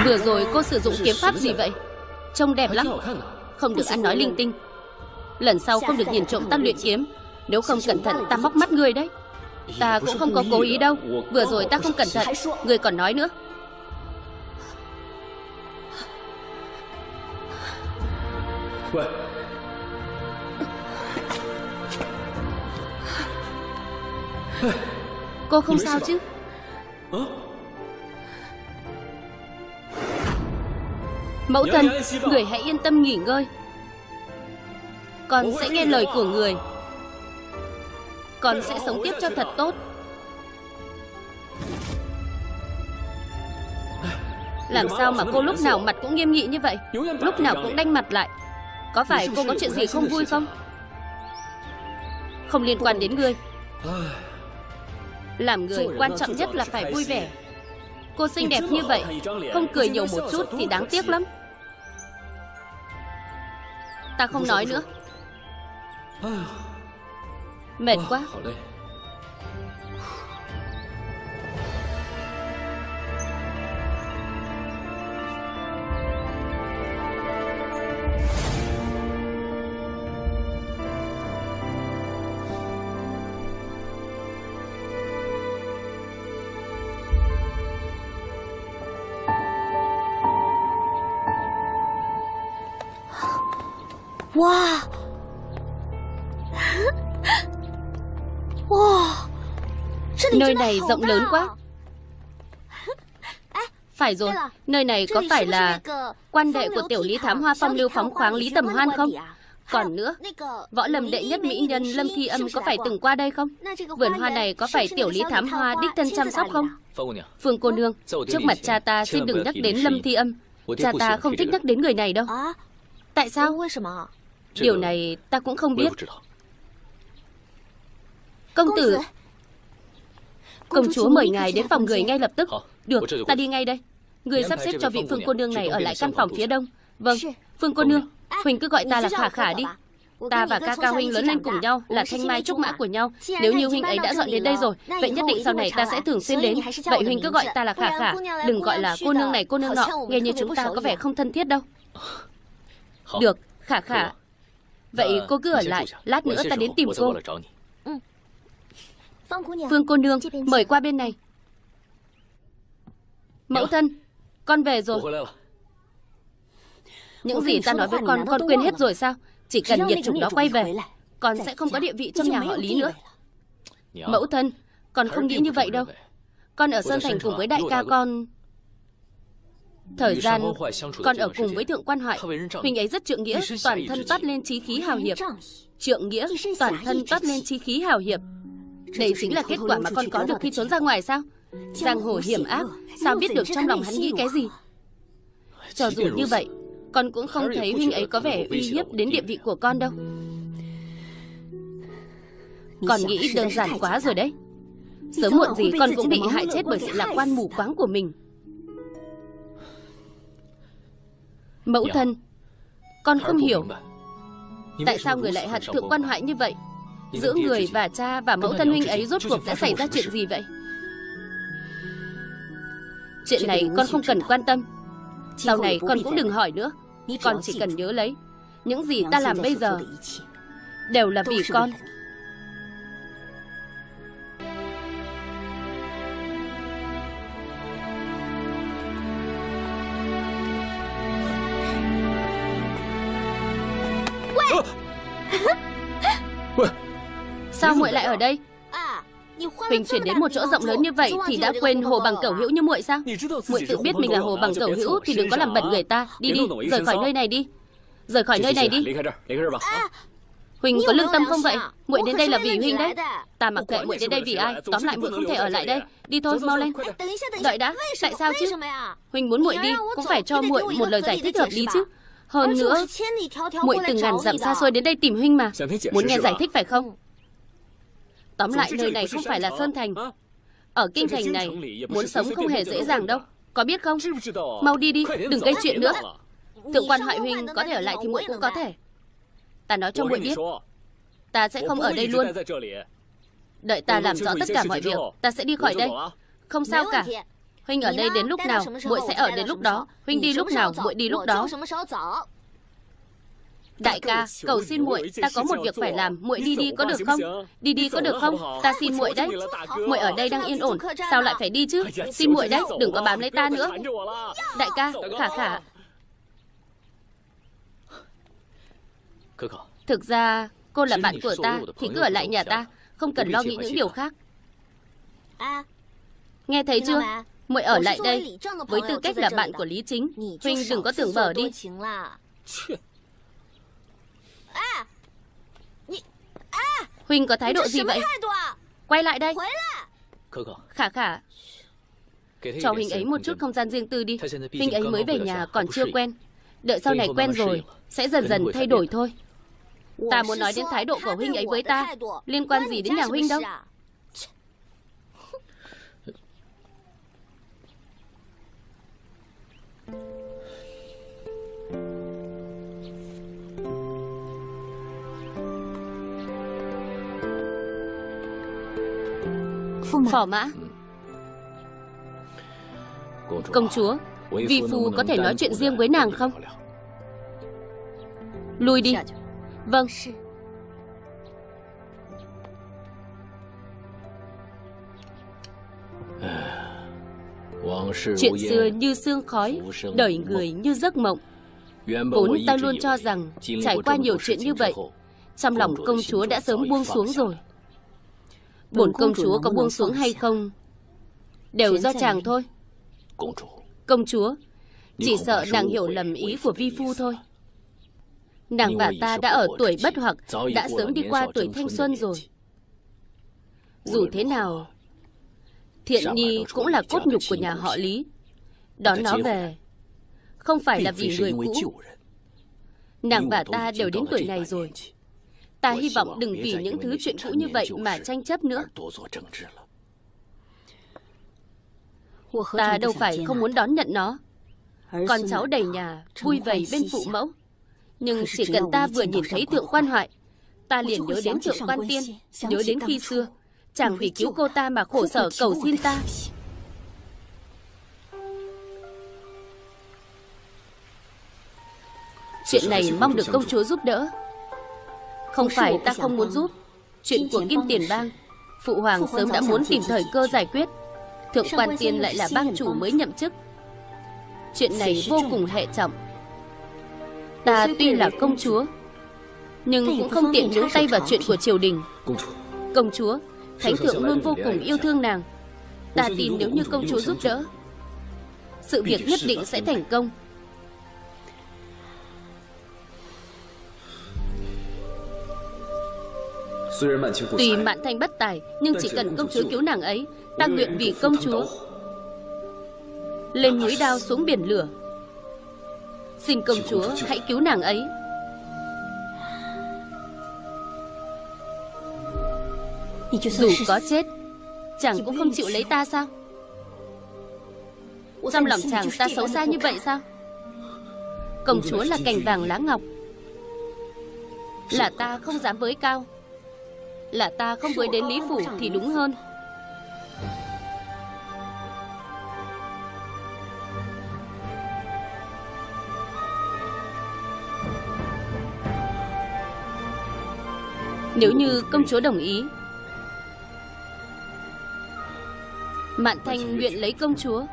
Vừa rồi cô sử dụng kiếm pháp gì vậy? Trông đẹp lắm. Không được ăn nói linh tinh. Lần sau không được nhìn trộm ta luyện kiếm. Nếu không cẩn thận ta móc mắt ngươi đấy. Ta cũng không có cố ý đâu. Vừa rồi ta không cẩn thận. Ngươi còn nói nữa. Cô không sao chứ? Mẫu thân, người hãy yên tâm nghỉ ngơi. Con sẽ nghe lời của người. Con sẽ sống tiếp cho thật tốt. Làm sao mà cô lúc nào mặt cũng nghiêm nghị như vậy? Lúc nào cũng đanh mặt lại. Có phải cô có chuyện gì không vui không? Không liên quan đến ngươi. Làm người quan trọng nhất là phải vui vẻ. Cô xinh đẹp như vậy, không cười nhiều một chút thì đáng tiếc lắm. Ta không nói nữa. Mệt quá. Wow. Nơi này rộng lớn quá. Phải rồi, nơi này có phải là quan đệ của tiểu lý thám hoa phong lưu phóng khoáng Lý Tầm Hoan không? Còn nữa, võ lâm đệ nhất mỹ nhân Lâm Thi Âm có phải từng qua đây không? Vườn hoa này có phải tiểu lý thám hoa đích thân chăm sóc không? Phương cô nương, trước mặt cha ta xin đừng nhắc đến Lâm Thi Âm. Cha ta không thích nhắc đến người này đâu. Tại sao? Điều này ta cũng không biết. Công tử, công chúa mời ngài đến phòng người ngay lập tức. Được, ta đi ngay đây. Người sắp xếp cho vị Phương cô nương này ở lại căn phòng phía đông. Vâng, Phương cô nương, Huỳnh cứ gọi ta là Khả Khả đi. Ta và ca ca Huỳnh lớn lên cùng nhau, là thanh mai trúc mã của nhau. Nếu như Huỳnh ấy đã dọn đến đây rồi, vậy nhất định sau này ta sẽ thường xuyên đến. Vậy Huỳnh cứ gọi ta là Khả Khả, đừng gọi là cô nương này cô nương nọ, nghe như chúng ta có vẻ không thân thiết đâu. Được, Khả Khả. Vậy cô cứ ở lại, lát nữa ta đến tìm cô. Phương cô nương, mời qua bên này. Mẫu thân, con về rồi. Những gì ta nói với con quên hết rồi sao? Chỉ cần nhiệt chủng đó quay về, con sẽ không có địa vị trong nhà họ Lý nữa. Mẫu thân, con không nghĩ như vậy đâu. Con ở Sơn Thành cùng với đại ca con. Thời gian con ở cùng với Thượng Quan Hoại, Huỳnh ấy rất trượng nghĩa, toàn thân toát lên chí khí hào hiệp. Trượng nghĩa, toàn thân toát lên chí khí hào hiệp. Đây chính là kết quả mà con có được khi trốn ra ngoài sao? Giang hồ hiểm ác, sao biết được trong lòng hắn nghĩ cái gì? Cho dù như vậy, con cũng không thấy Huỳnh ấy có vẻ uy hiếp đến địa vị của con đâu. Con nghĩ đơn giản quá rồi đấy. Sớm muộn gì con cũng bị hại chết bởi sự lạc quan mù quáng của mình. Mẫu thân, con không hiểu tại sao người lại hận Thượng Quan Hoại như vậy. Giữa người và cha và mẫu thân Huynh ấy rốt cuộc đã xảy ra chuyện gì vậy? Chuyện này con không cần quan tâm. Sau này con cũng đừng hỏi nữa. Con chỉ cần nhớ lấy, những gì ta làm bây giờ đều là vì con. Sao muội lại ở đây? Huỳnh chuyển đến một chỗ rộng lớn như vậy thì đã quên Hồ Bằng Cẩu Hữu như muội sao? Muội tự biết mình là Hồ Bằng Cẩu Hữu thì đừng có làm bẩn người ta. Đi đi, rời khỏi nơi này đi. Rời khỏi nơi này đi. Huỳnh có lương tâm không vậy? Muội đến đây là vì Huỳnh đấy. Ta mặc kệ muội đến đây vì ai. Tóm lại muội không thể ở lại đây. Đi thôi, mau lên. Đợi đã, tại sao chứ? Huỳnh muốn muội đi cũng phải cho muội một lời giải thích hợp lý chứ. Hơn nữa, muội từng ngàn dặm xa xôi đến đây tìm Huynh mà. Muốn nghe giải thích phải không? Tóm lại nơi này không phải là Sơn Thành. Ở kinh thành này, muốn sống không hề dễ dàng đâu. Có biết không? Mau đi đi, đừng gây chuyện nữa. Thượng Quan Hoại Huynh có thể ở lại thì muội cũng có thể. Ta nói cho muội biết, ta sẽ không ở đây luôn. Đợi ta làm rõ tất cả mọi việc, ta sẽ đi khỏi đây. Không sao cả. Huynh ở đây đến lúc nào, muội sẽ ở đến lúc đó. Huynh đi lúc nào, muội đi lúc đó. Đại ca, cầu xin muội, ta có một việc phải làm, muội đi đi có được không? Đi đi có được không? Ta xin muội đấy. Muội ở đây đang yên ổn, sao lại phải đi chứ? Xin muội đấy, đừng có bám lấy ta nữa. Đại ca, Khả Khả. Thực ra, cô là bạn của ta, thì cứ ở lại nhà ta, không cần lo nghĩ những điều khác. Nghe thấy chưa? Muội ở lại đây, với tư cách là bạn của Lý Chính. Huynh đừng có tưởng bở đi. Huynh có thái độ gì vậy? Quay lại đây. Khả Khả, cho Huynh ấy một chút không gian riêng tư đi. Huynh ấy mới về nhà còn chưa quen. Đợi sau này quen rồi, sẽ dần dần thay đổi thôi. Ta muốn nói đến thái độ của Huynh ấy với ta, liên quan gì đến nhà Huynh đâu. Phò mã. Công chúa, vi phu có thể nói chuyện riêng với nàng không? Lui đi. Vâng. Chuyện xưa như sương khói, đời người như giấc mộng. Vốn ta luôn cho rằng trải qua nhiều chuyện như vậy, trong lòng công chúa đã sớm buông xuống rồi. Bổn công chúa có buông xuống hay không đều do chàng thôi. Công chúa, chỉ sợ nàng hiểu lầm ý của vi phu thôi. Nàng và ta đã ở tuổi bất hoặc, đã sớm đi qua tuổi thanh xuân rồi. Dù thế nào, Thiện Nhi cũng là cốt nhục của nhà họ Lý. Đón nó về không phải là vì người cũ. Nàng và ta đều đến tuổi này rồi. Ta hy vọng đừng vì những thứ chuyện cũ như vậy mà tranh chấp nữa. Ta đâu phải không muốn đón nhận nó. Con cháu đầy nhà, vui vầy bên phụ mẫu. Nhưng chỉ cần ta vừa nhìn thấy Thượng Quan Hoại, ta liền nhớ đến Thượng Quan Tiên, nhớ đến khi xưa chàng vì cứu cô ta mà khổ sở cầu xin ta. Chuyện này mong được công chúa giúp đỡ. Không phải ta không muốn giúp. Chuyện của Kim Tiền Bang, phụ hoàng sớm đã muốn tìm thời cơ giải quyết. Thượng Quan Tiên lại là bang chủ mới nhậm chức. Chuyện này vô cùng hệ trọng. Ta tuy là công chúa, nhưng cũng không tiện nhúng tay vào chuyện của triều đình. Công chúa, Thánh thượng luôn vô cùng yêu thương nàng. Ta tin nếu như công chúa giúp đỡ, sự việc nhất định sẽ thành công. Tuy Mạn Thanh bất tài, nhưng chỉ cần công chúa cứu nàng ấy, ta nguyện vì công chúa lên núi đao xuống biển lửa. Xin công chúa hãy cứu nàng ấy. Dù có chết, chàng cũng không chịu lấy ta sao? Trong lòng chàng ta xấu xa như vậy sao? Công chúa là cành vàng lá ngọc. Là ta không dám với cao, là ta không với đến Lý Phủ thì đúng hơn. Nếu như công chúa đồng ý, Mạn Thanh nguyện lấy công chúa.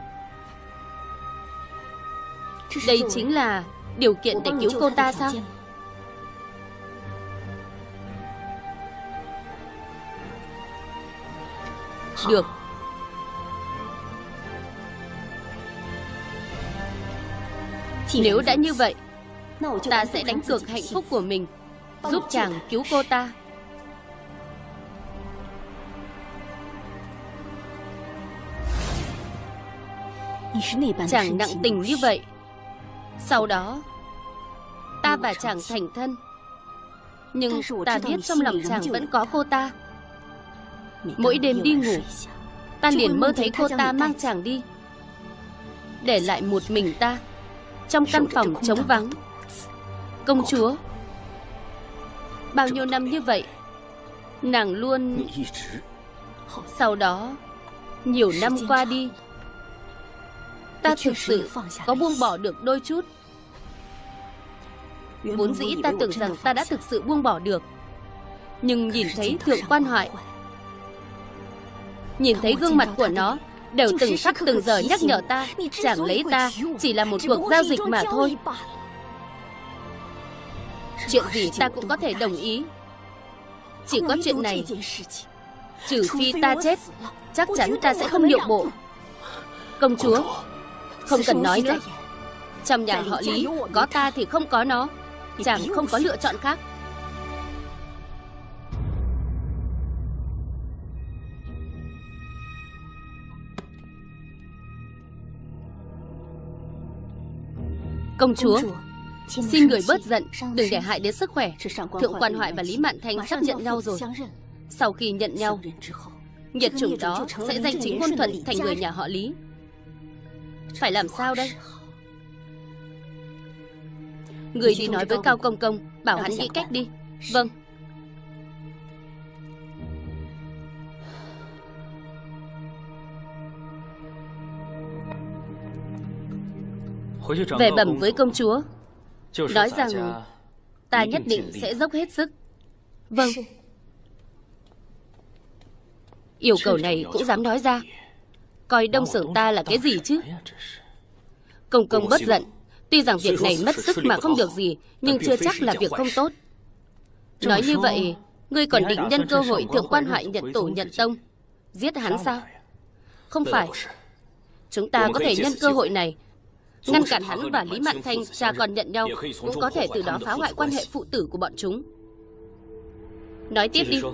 Đây chính là điều kiện để cứu cô ta sao? Được. Nếu đã như vậy, ta sẽ đánh cược hạnh phúc của mình, giúp chàng cứu cô ta. Chàng nặng tình như vậy, sau đó ta và chàng thành thân. Nhưng ta biết trong lòng chàng vẫn có cô ta. Mỗi đêm đi ngủ, ta liền mơ thấy cô ta mang chàng đi, để lại một mình ta trong căn phòng trống vắng. Công chúa, bao nhiêu năm như vậy, nàng luôn... Sau đó, nhiều năm qua đi, ta thực sự có buông bỏ được đôi chút. Vốn dĩ ta tưởng rằng ta đã thực sự buông bỏ được, nhưng nhìn thấy Thượng Quan Hoại, nhìn thấy gương mặt của nó, đều từng khắc từng giờ nhắc nhở ta, chẳng lấy ta chỉ là một cuộc giao dịch mà thôi. Chuyện gì ta cũng có thể đồng ý, chỉ có chuyện này, trừ phi ta chết, chắc chắn ta sẽ không nhượng bộ. Công chúa, không cần nói nữa. Trong nhà họ Lý, có ta thì không có nó, chàng không có lựa chọn khác. Công chúa, xin người bớt giận, đừng để hại đến sức khỏe. Thượng Quan Hoại và Lý Mạn Thanh sắp nhận nhau rồi. Sau khi nhận nhau, nhiệt chủng đó sẽ danh chính ngôn thuận thành người nhà họ Lý. Phải làm sao đây? Người đi nói với Cao Công Công, bảo hắn nghĩ cách đi. Vâng. Về bẩm với công chúa, nói rằng ta nhất định sẽ dốc hết sức. Vâng. Yêu cầu này cũng dám nói ra, coi Đông Sở ta là cái gì chứ? Công công bớt giận. Tuy rằng việc này mất sức mà không được gì, nhưng chưa chắc là việc không tốt. Nói như vậy, ngươi còn định nhân cơ hội Thượng Quan Hoại nhận tổ nhận tông, giết hắn sao? Không phải. Chúng ta có thể nhân cơ hội này ngăn cản hắn và Lý Mạn Thanh cha con nhận nhau, cũng có thể từ đó phá hoại quan hệ phụ tử của bọn chúng. Nói tiếp đi.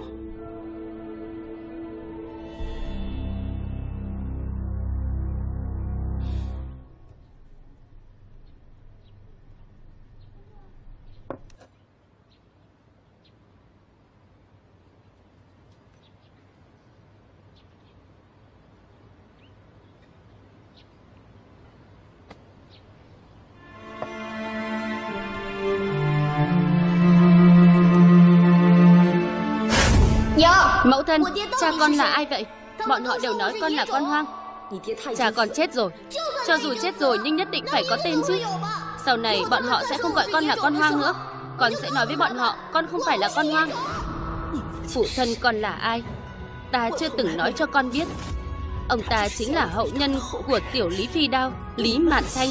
Mẫu thân, cha con là ai vậy? Bọn họ đều nói con là con hoang. Cha con chết rồi. Cho dù chết rồi nhưng nhất định phải có tên chứ. Sau này bọn họ sẽ không gọi con là con hoang nữa. Con sẽ nói với bọn họ con không phải là con hoang. Phụ thân con là ai? Ta chưa từng nói cho con biết. Ông ta chính là hậu nhân của tiểu Lý Phi Đao, Lý Mạn Thanh.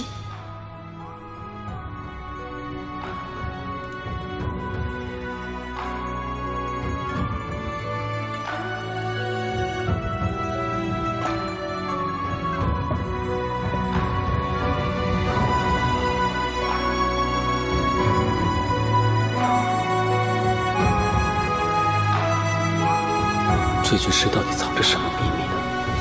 这具尸到底藏着什么秘密呢？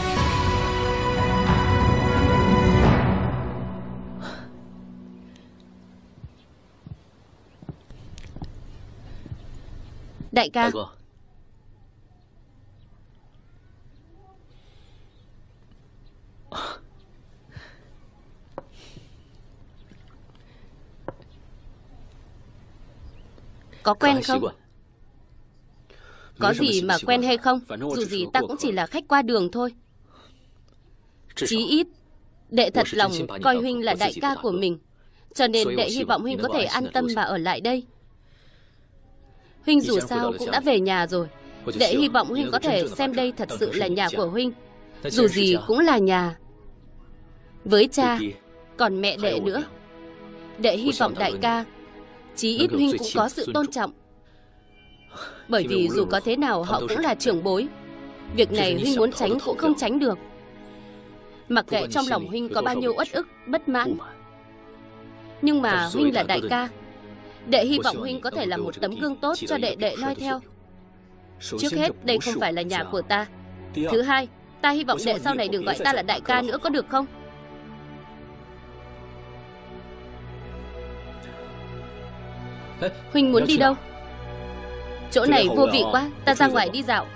Đại ca. Có quen không? Có gì mà quen hay không, dù gì ta cũng chỉ là khách qua đường thôi. Chí ít đệ thật lòng coi huynh là đại ca của mình, cho nên đệ hy vọng huynh có thể an tâm mà ở lại đây. Huynh dù sao cũng đã về nhà rồi, đệ hy vọng huynh có thể xem đây thật sự là nhà của huynh. Dù gì cũng là nhà. Với cha, còn mẹ đệ nữa. Đệ hy vọng đại ca, chí ít huynh cũng có sự tôn trọng. Bởi vì dù có thế nào họ cũng là trưởng bối. Việc này huynh muốn tránh cũng không tránh được. Mặc kệ trong lòng huynh có bao nhiêu uất ức, bất mãn, nhưng mà huynh là đại ca. Đệ hy vọng huynh có thể là một tấm gương tốt cho đệ noi theo. Trước hết, đây không phải là nhà của ta. Thứ hai, ta hy vọng đệ sau này đừng gọi ta là đại ca nữa, có được không? Huynh muốn đi đâu? Chỗ này vô vị quá, ta ra ngoài đi dạo.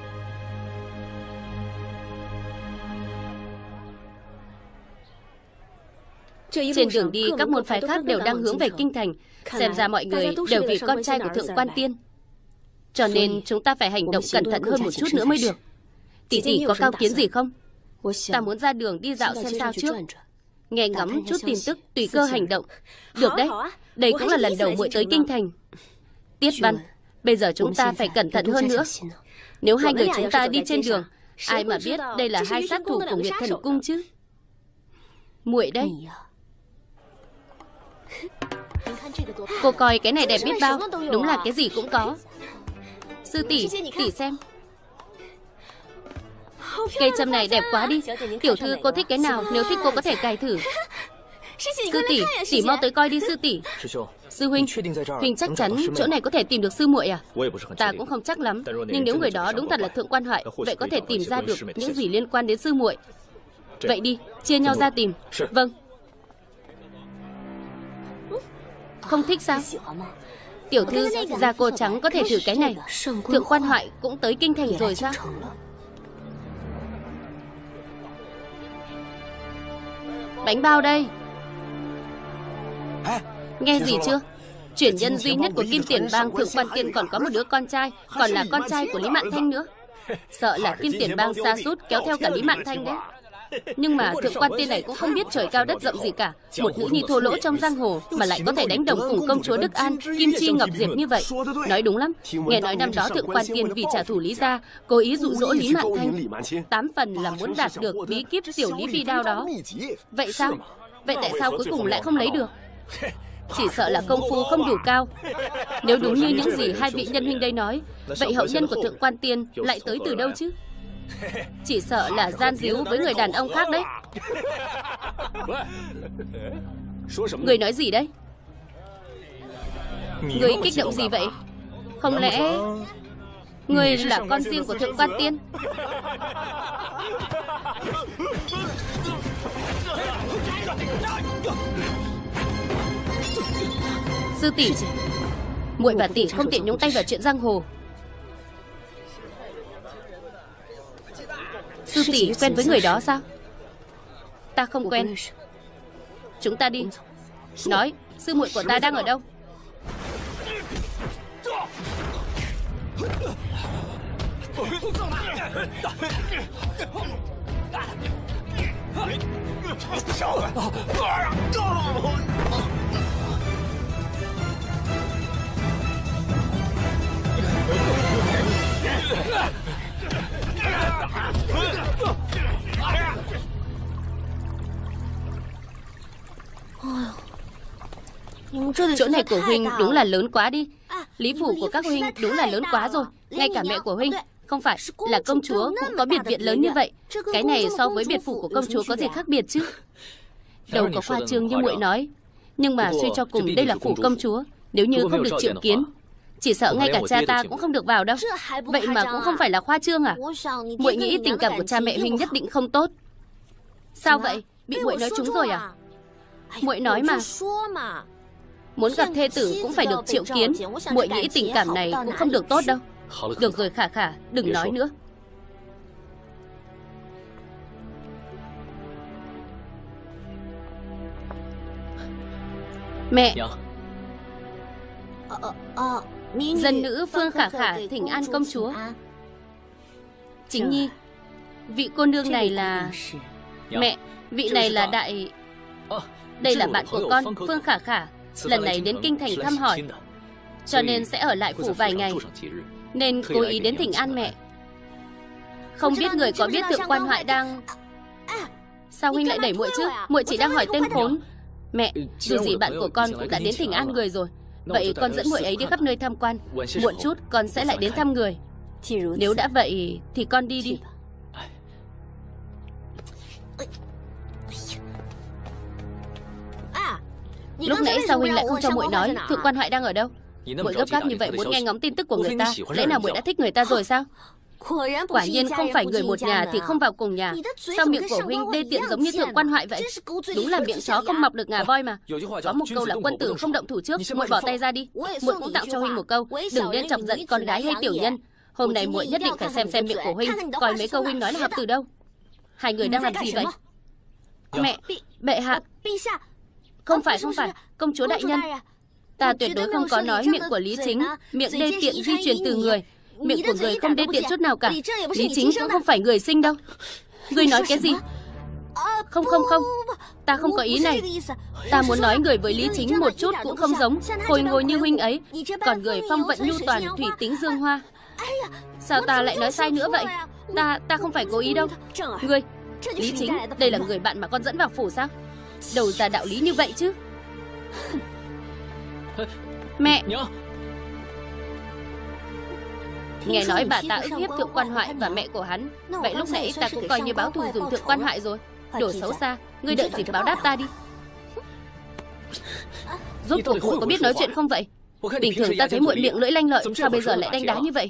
Trên đường đi, các môn phái khác đều đang hướng về kinh thành. Xem ra mọi người đều vì con trai của Thượng Quan Tiên, cho nên chúng ta phải hành động cẩn thận hơn một chút nữa mới được. Tỷ tỷ có cao kiến gì không? Ta muốn ra đường đi dạo xem sao trước. Nghe ngóng chút tin tức, tùy cơ hành động. Được đấy, đây cũng là lần đầu muội tới kinh thành. Tiết Văn, bây giờ chúng ta phải cẩn thận hơn nữa. Nếu hai người chúng ta đi trên đường, ai mà biết đây là hai sát thủ của Nguyệt Thần Cung chứ? Muội đây. Cô coi cái này đẹp biết bao, đúng là cái gì cũng có. Sư tỷ, tỷ xem. Cây châm này đẹp quá đi. Tiểu thư cô thích cái nào? Nếu thích cô có thể cài thử. Sư tỷ, tỷ mau tới coi đi sư tỷ. Sư huynh, huynh chắc chắn chỗ này có thể tìm được sư muội à? Ta cũng không chắc lắm, nhưng nếu người đó đúng thật là Thượng Quan Hoại, vậy có thể tìm ra được những gì liên quan đến sư muội. Vậy đi, chia nhau ra tìm. Vâng. Không thích sao? Tiểu thư, da cô trắng có thể thử cái này. Thượng Quan Hoại cũng tới kinh thành rồi sao? Bánh bao đây. Nghe gì chưa? Chuyển nhân duy nhất của Kim Tiền Bang Thượng Quan Tiên còn có một đứa con trai, còn là con trai của Lý Mạn Thanh nữa. Sợ là Kim Tiền Bang sa sút kéo theo cả Lý Mạn Thanh đấy. Nhưng mà Thượng Quan Tiên này cũng không biết trời cao đất rộng gì cả. Một nữ nhi thô lỗ trong giang hồ mà lại có thể đánh đồng cùng công chúa Đức An, Kim Chi Ngọc Diệp như vậy. Nói đúng lắm. Nghe nói năm đó Thượng Quan Tiên vì trả thù Lý gia, cố ý dụ dỗ Lý Mạn Thanh, 8 phần là muốn đạt được bí kíp tiểu Lý Phi đao đó. Vậy sao? Vậy tại sao cuối cùng lại không lấy được? Chỉ sợ là công phu không đủ cao. Nếu đúng như những gì hai vị nhân huynh đây nói, vậy hậu nhân của Thượng Quan Tiên lại tới từ đâu chứ? Chỉ sợ là gian díu với người đàn ông khác đấy. Người nói gì đấy? Người kích động gì vậy? Không lẽ người là con riêng của Thượng Quan Tiên? Sư tỷ, muội và tỷ không tiện nhúng tay vào chuyện giang hồ. Sư tỷ quen với người đó sao? Ta không quen. Chúng ta đi. Nói, sư muội của ta đang ở đâu? Chỗ này của huynh đúng là lớn quá đi. Lý phủ của các huynh đúng là lớn quá rồi. Ngay cả mẹ của huynh, không phải là công chúa, cũng có biệt viện lớn như vậy. Cái này so với biệt phủ của công chúa có gì khác biệt chứ? Đâu có khoa trương như muội nói. Nhưng mà suy cho cùng đây là phủ công chúa. Nếu như không được triệu kiến, chỉ sợ ngay cả cha ta cũng không được vào đâu. Vậy mà cũng không phải là khoa trương à? Muội nghĩ tình cảm của cha mẹ huynh nhất định không tốt. Sao vậy? Bị muội nói trúng rồi à? Muội nói mà, muốn gặp thê tử cũng phải được triệu kiến. Muội nghĩ tình cảm này cũng không được tốt đâu. Được rồi Khả Khả, đừng nói nữa. Mẹ. Dân nữ Phương Khả Khả thỉnh an công chúa. Chính nhi, vị cô nương này là... Mẹ, vị này là đại... Đây là bạn của con, Phương Khả Khả. Lần này đến kinh thành thăm hỏi, cho nên sẽ ở lại phủ vài ngày, nên cố ý đến thỉnh an mẹ. Không biết người có biết Thượng Quan Hoại đang... Sao huynh lại đẩy muội chứ? Muội chỉ đang hỏi tên khốn. Mẹ, dù gì bạn của con cũng đã đến thỉnh an người rồi. Vậy con dẫn muội ấy đi khắp nơi tham quan. Muộn chút con sẽ lại đến thăm người. Nếu đã vậy thì con đi đi. Lúc nãy sao huynh lại không cho muội nói Thượng Quan Hoại đang ở đâu? Muội gấp gáp như vậy muốn nghe ngóng tin tức của người ta, lẽ nào muội đã thích người ta rồi sao? Quả nhiên không phải người một nhà thì không vào cùng nhà. Sao miệng của huynh đê tiện giống như Thượng Quan Hoại vậy? Đúng là miệng chó không mọc được ngà voi mà. Có một câu là quân tử không động thủ trước. Muội bỏ tay ra đi. Muội cũng tặng cho huynh một câu, đừng nên chọc giận con gái hay tiểu nhân. Hôm nay muội nhất định phải xem miệng của huynh, coi mấy câu huynh nói là học từ đâu. Hai người đang làm gì vậy? Mẹ, bệ hạ. Không phải, công chúa đại nhân. Ta tuyệt đối không có nói miệng của Lý Chính, miệng đê tiện di truyền từ người. Miệng của người không đê tiện chút nào cả. Lý Chính cũng không phải người sinh đâu. Ngươi nói cái gì? Không. Ta không có ý này. Ta muốn nói người với lý chính một chút cũng không giống, khôi ngô như huynh ấy, còn người phong vận nhu toàn, thủy tính dương hoa. Sao ta lại nói sai nữa vậy? Ta không phải cố ý đâu. Ngươi, Lý Chính, đây là người bạn mà con dẫn vào phủ sao? Đầu ra đạo lý như vậy chứ. Mẹ! Nghe nói bà ta ức hiếp Thượng Quan Hoại và mẹ của hắn. Vậy lúc nãy ta cũng coi như báo thù dùng Thượng Quan Hoại rồi. Đồ xấu xa, ngươi đợi dịp báo đáp ta đi. Rốt cuộc muội có biết nói chuyện không vậy? Bình thường ta thấy muội miệng lưỡi lanh lợi, sao bây giờ lại đanh đá như vậy?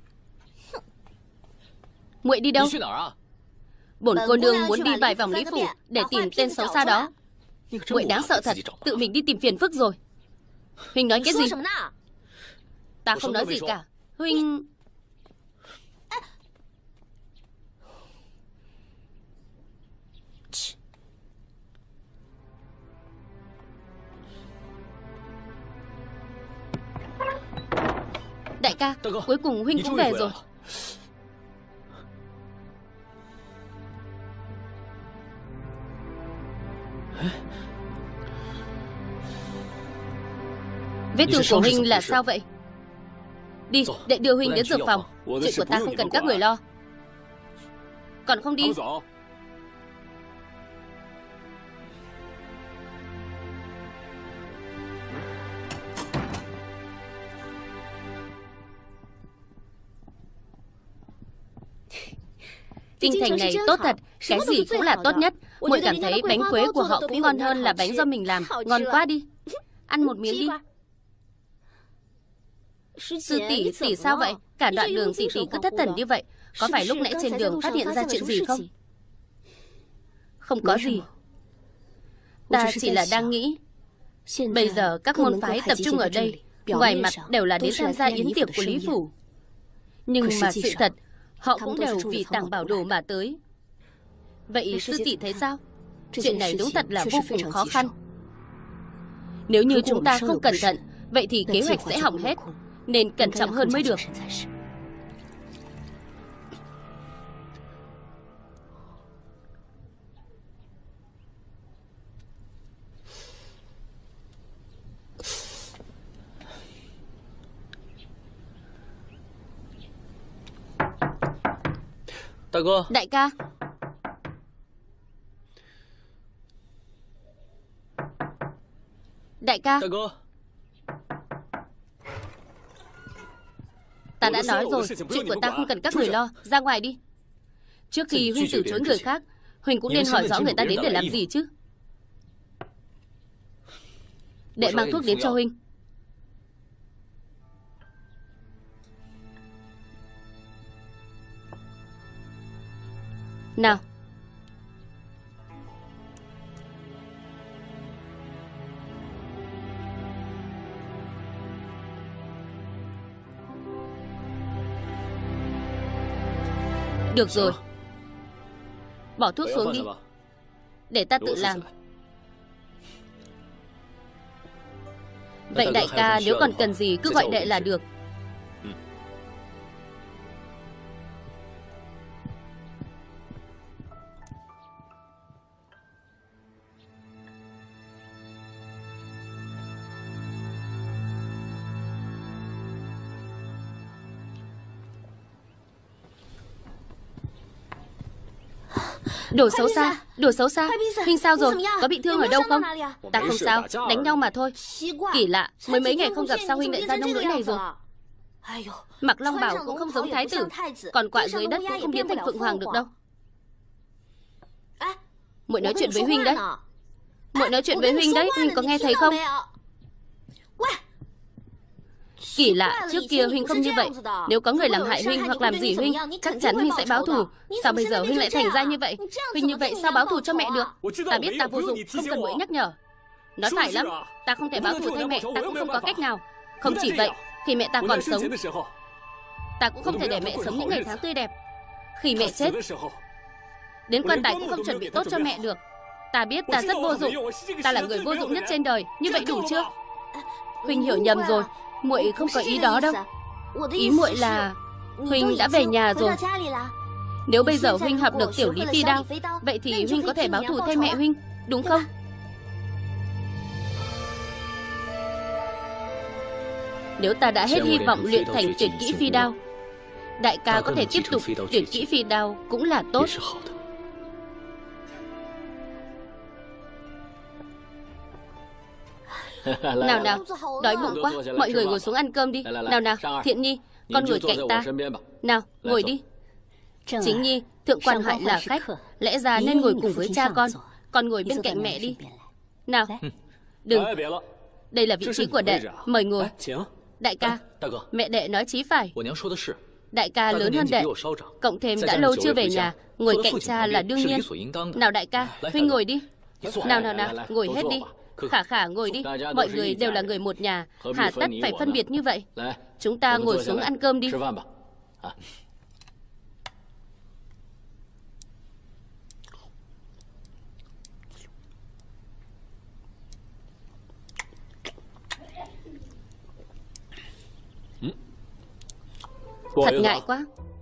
Muội đi đâu? Bổn cô nương muốn đi vài vòng Lý phủ để tìm tên xấu xa đó. Muội đáng sợ thật, tự mình đi tìm phiền phức rồi. Huynh nói cái gì? Ta không nói gì cả. Huynh... Đại ca, cuối cùng huynh cũng về rồi. Vết thương của huynh là sao vậy? Đi, đệ đưa huynh đến dược phòng. Chuyện của ta không cần các người lo. Còn không đi? Kinh thành này tốt thật, cái gì cũng là tốt nhất. Muội cảm thấy bánh quế của họ cũng ngon hơn là bánh do mình làm. Ngon quá đi. Ăn một miếng đi. Sư tỷ, tỷ sao vậy? Cả đoạn đường tỷ tỷ cứ thất thần như vậy. Có phải lúc nãy trên đường phát hiện ra chuyện gì không? Không có gì. Ta chỉ là đang nghĩ, bây giờ các môn phái tập trung ở đây, ngoài mặt đều là đến tham gia yến tiệc của Lý phủ. Nhưng mà sự thật, họ cũng đều vì Tàng Bảo Đồ mà tới. Vậy sư tỷ thấy sao? Chuyện này đúng thật là vô cùng khó khăn. Nếu như chúng ta không cẩn thận, vậy thì kế hoạch sẽ hỏng hết. Nên cẩn trọng hơn mới được. Đại ca. Đại ca. Ta đã nói rồi, chuyện của ta không cần các người lo. Ra ngoài đi. Trước khi huynh từ chối người khác, huynh cũng nên hỏi rõ người ta đến để làm gì chứ. Đệ mang thuốc đến cho huynh. Nào. Được rồi. Bỏ thuốc xuống đi. Để ta tự làm. Vậy đại ca nếu còn cần gì cứ gọi đệ là được. Đồ xấu xa, đồ xấu xa. Huynh sao rồi? Có bị thương ở đâu không? Ta không sao, đánh nhau mà thôi. Kỳ lạ, mới mấy ngày không gặp sao huynh lại ra nông nỗi này rồi. Mặc long bào cũng không giống thái tử, còn quạ dưới đất cũng không biến thành phượng hoàng được đâu. Muội nói chuyện với huynh đấy. Muội nói chuyện với huynh đấy, huynh có nghe thấy không? Kỳ lạ, trước kia huynh không như vậy. Nếu có người làm hại huynh hoặc làm gì huynh, chắc chắn huynh sẽ báo thù. Sao bây giờ huynh lại thành ra như vậy? Huynh như vậy sao báo thù cho mẹ được? Ta biết ta vô dụng, không cần muội nhắc nhở. Nói phải lắm, ta không thể báo thù thay mẹ, ta cũng không có cách nào. Không chỉ vậy, khi mẹ ta còn sống, ta cũng không thể để mẹ sống những ngày tháng tươi đẹp. Khi mẹ chết, đến quan tài cũng không chuẩn bị tốt cho mẹ được. Ta biết ta rất vô dụng, ta là người vô dụng nhất trên đời. Như vậy đủ chưa? Huynh hiểu nhầm rồi. Muội không có ý đó đâu. Ý muội là huynh đã về nhà rồi. Nếu bây giờ huynh học được tiểu lý phi đao, vậy thì huynh có thể báo thù thay mẹ huynh. đúng không? Nếu ta đã hết hy vọng luyện thành tuyệt kỹ phi đao, đại ca có thể tiếp tục tuyệt kỹ phi đao cũng là tốt. Nào nào, đói bụng quá, mọi người ngồi xuống ăn cơm đi. Nào nào, Thiện Nhi, con ngồi cạnh ta. Nào, ngồi đi. Chính Nhi, thượng quan Hoại là khách, lẽ ra nên ngồi cùng với cha con ngồi bên cạnh mẹ đi. Nào, đừng, đây là vị trí của đệ, mời ngồi. Đại ca, mẹ đệ nói chí phải. Đại ca lớn hơn đệ, cộng thêm đã lâu chưa về nhà, ngồi cạnh cha là đương nhiên. Nào đại ca, huynh ngồi đi. Nào nào nào, ngồi hết đi. Khả Khả ngồi đi, mọi người đều là người một nhà, hà tất phải phân biệt như vậy. Chúng ta ngồi xuống ăn cơm đi. Thật ngại quá.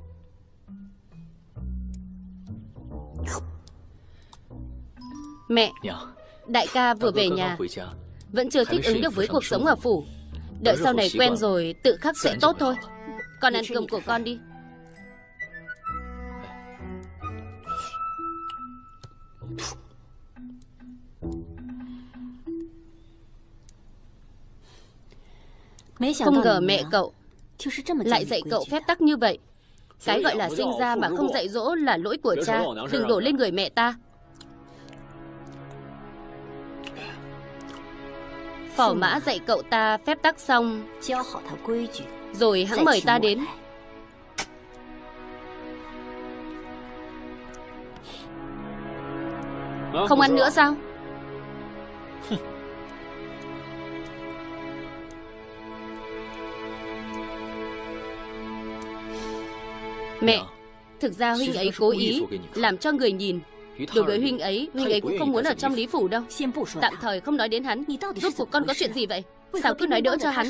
Mẹ, đại ca vừa về nhà, vẫn chưa thích ứng được với cuộc sống ở phủ. Đợi sau này quen rồi tự khắc sẽ tốt thôi. Con ăn cơm của con đi. Không ngờ mẹ cậu lại dạy cậu phép tắc như vậy. Cái gọi là sinh ra mà không dạy dỗ là lỗi của cha, đừng đổ lên người mẹ ta. Phò mã dạy cậu ta phép tắc xong rồi hẵng mời ta đến. Không ăn nữa sao? Mẹ, thực ra huynh ấy cố ý làm cho người nhìn. Đối với huynh ấy cũng không muốn ở trong Lý Phủ đâu. Tạm thời không nói đến hắn. Rốt cuộc con có chuyện gì vậy? Sao cứ nói đỡ cho hắn?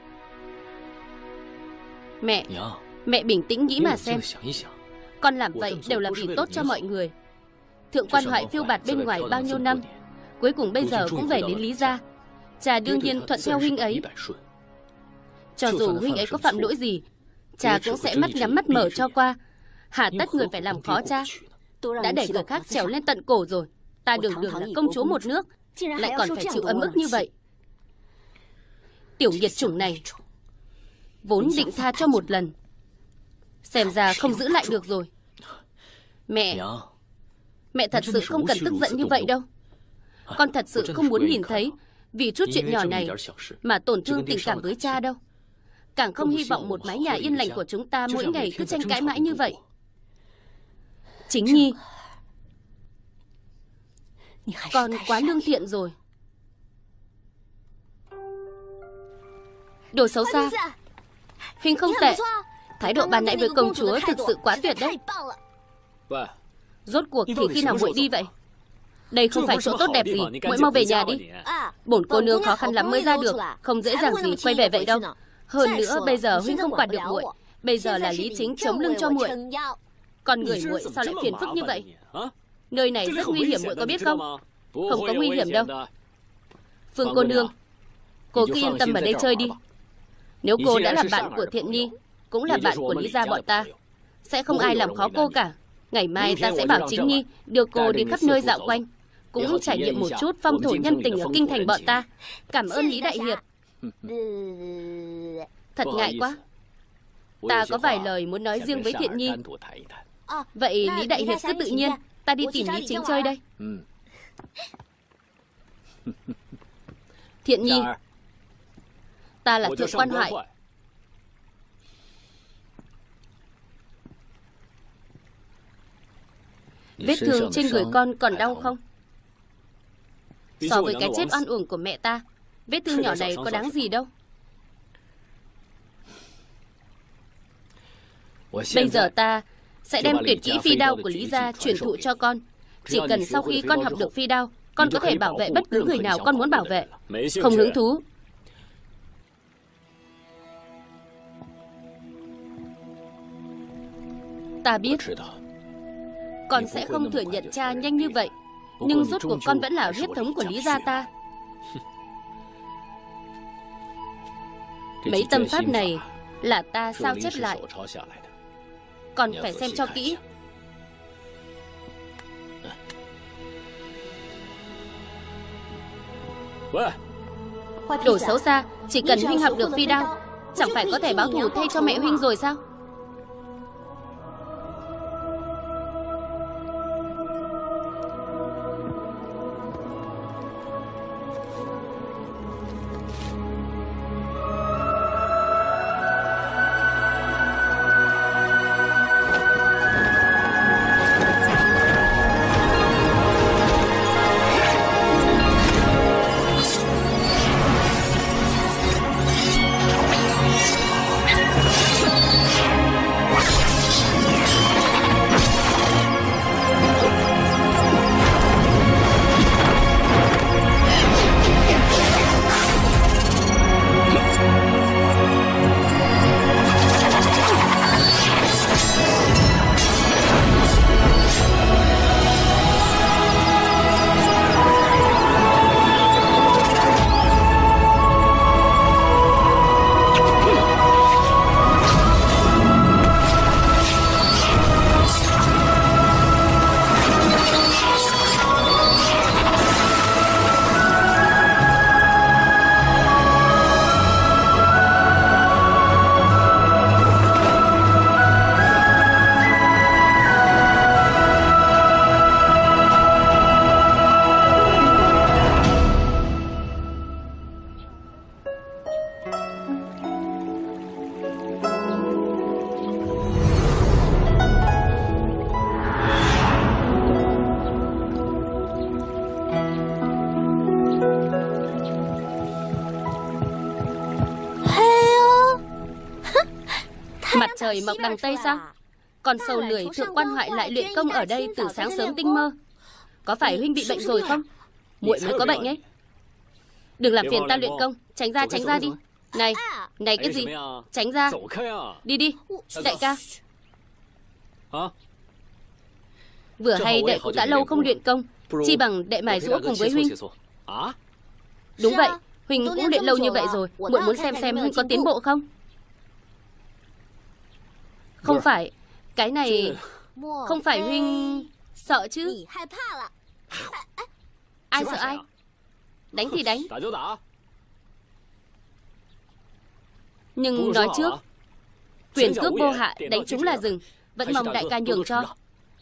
Mẹ bình tĩnh nghĩ mà xem. Con làm vậy đều là vì tốt cho mọi người. Thượng quan Hoại phiêu bạt bên ngoài bao nhiêu năm, cuối cùng bây giờ cũng về đến Lý gia. Cha đương nhiên thuận theo huynh ấy. Cho dù huynh ấy có phạm lỗi gì, cha cũng sẽ mắt nhắm mắt mở cho qua. Hà tất người phải làm khó cha. Đã để người khác trèo lên tận cổ rồi, ta đường đường là công chúa một nước, lại còn phải chịu ấm ức như vậy. Tiểu nghiệt chủng này, vốn định tha cho một lần, xem ra không giữ lại được rồi. Mẹ thật sự không cần tức giận như vậy đâu. Con thật sự không muốn nhìn thấy vì chút chuyện nhỏ này mà tổn thương tình cảm với cha đâu. Càng không hy vọng một mái nhà yên lành của chúng ta mỗi ngày cứ tranh cãi mãi như vậy. Chính Nhi, con quá lương thiện rồi. Đồ xấu xa. Huynh không tệ. Thái độ ban nãy với công chúa thực sự quá tuyệt đấy. Rốt cuộc thì khi nào muội đi vậy? Đây không phải chỗ tốt đẹp gì, muội mau về nhà đi. Bổn cô nương khó khăn lắm mới ra được, không dễ dàng gì quay về vậy đâu. Hơn nữa bây giờ huynh không quản được muội, bây giờ là Lý Chính chống lưng cho muội. Con người muội sao lại phiền phức như vậy? Nơi này rất nguy hiểm, muội có biết không? Không có nguy hiểm đâu. Phương cô nương, cô cứ yên tâm ở đây chơi đi. Nếu cô đã làm bạn của Thiện Nhi, cũng là bạn của Lý gia bọn ta, sẽ không ai làm khó cô cả. Ngày mai ta sẽ bảo Chính Nhi đưa cô đi khắp nơi dạo quanh, cũng trải nghiệm một chút phong thổ nhân tình ở kinh thành bọn ta. Cảm ơn Lý đại hiệp. Thật ngại quá. Ta có vài lời muốn nói riêng với Thiện Nhi. Vậy Lý đại hiệp cứ tự nhiên, ta đi tìm Lý Chính chơi đây. Thiện Nhi, ta là Thượng quan Hoại. Vết thương trên người con còn đau không? So với cái chết oan uổng của mẹ ta, vết thương nhỏ này có đáng gì đâu. Bây giờ ta sẽ đem tuyệt kỹ phi đao của Lý gia truyền thụ cho con. Chỉ cần sau khi con học được phi đao, con có thể bảo vệ bất cứ người nào con muốn bảo vệ. Không hứng thú. Ta biết con sẽ không thừa nhận cha nhanh như vậy. Nhưng rốt cuộc con vẫn là huyết thống của Lý gia ta. Mấy tâm pháp này là ta sao chép lại, còn phải xem cho kỹ. Đồ xấu xa, chỉ cần huynh học được phi đao, chẳng phải có thể báo thù thay cho mẹ huynh rồi sao? Mặt trời mọc đằng Tây sao? Còn sầu lười thượng quan Hoại lại luyện công ở đây từ sáng sớm tinh mơ. Có phải huynh bị bệnh rồi không? Muội mới có bệnh ấy. Đừng làm phiền ta luyện công. Tránh ra đi. Này cái gì? Tránh ra. Đi đi, đại ca. Vừa hay đệ cũng đã lâu không luyện công, chi bằng đệ mài giũa cùng với huynh. Đúng vậy, huynh cũng luyện lâu như vậy rồi. Muội muốn xem huynh có tiến bộ không? Không phải, cái này không phải huynh sợ chứ? Ai sợ ai? Đánh thì đánh. Nhưng nói trước, quyền cước vô hạ đánh trúng là dừng. Vẫn mong đại ca nhường cho.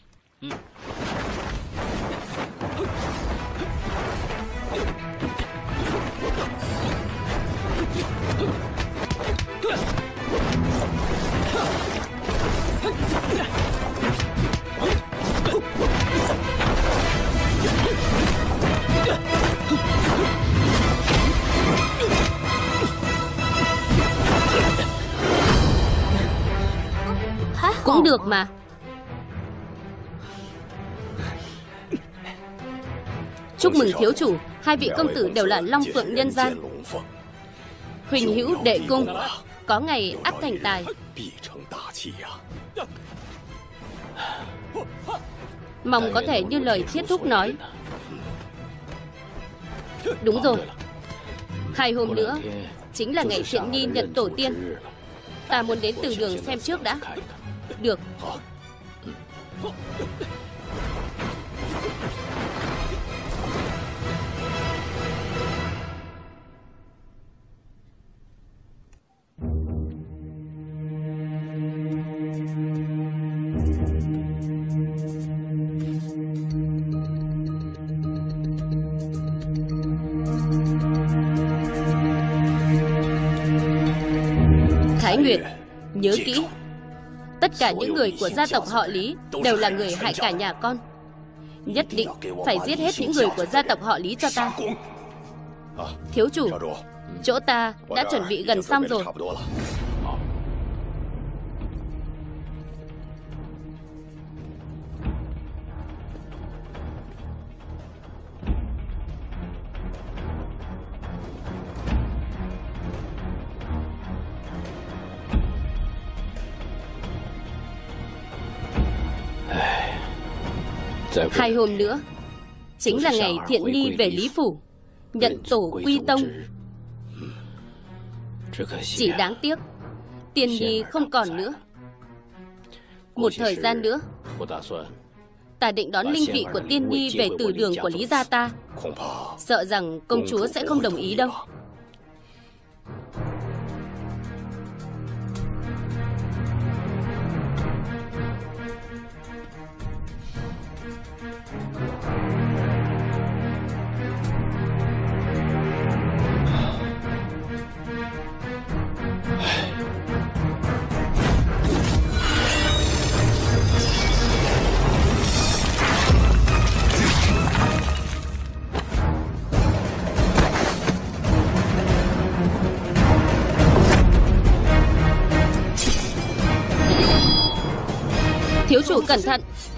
Cũng được mà. Chúc mừng thiếu chủ, hai vị công tử đều là Long Phượng nhân gian. Huỳnh hữu đệ cung, có ngày ắt thành tài. Mong có thể như lời thiết thúc nói. Đúng rồi, 2 hôm nữa chính là ngày Thiện Nhi nhận tổ tiên. Ta muốn đến Từ Đường xem trước đã. Được. Thái Nguyệt, nhớ kỹ, tất cả những người của gia tộc họ Lý đều là người hại cả nhà con. Nhất định phải giết hết những người của gia tộc họ Lý cho ta. Thiếu chủ, chỗ ta đã chuẩn bị gần xong rồi. Hai hôm nữa chính là ngày Thiện Nhi về Lý Phủ, nhận tổ quy tông. Chỉ đáng tiếc, Tiên Nhi không còn nữa. Một thời gian nữa, ta định đón linh vị của Tiên Nhi về từ đường của Lý gia ta. Sợ rằng công chúa sẽ không đồng ý đâu. Thiếu chủ cẩn thận,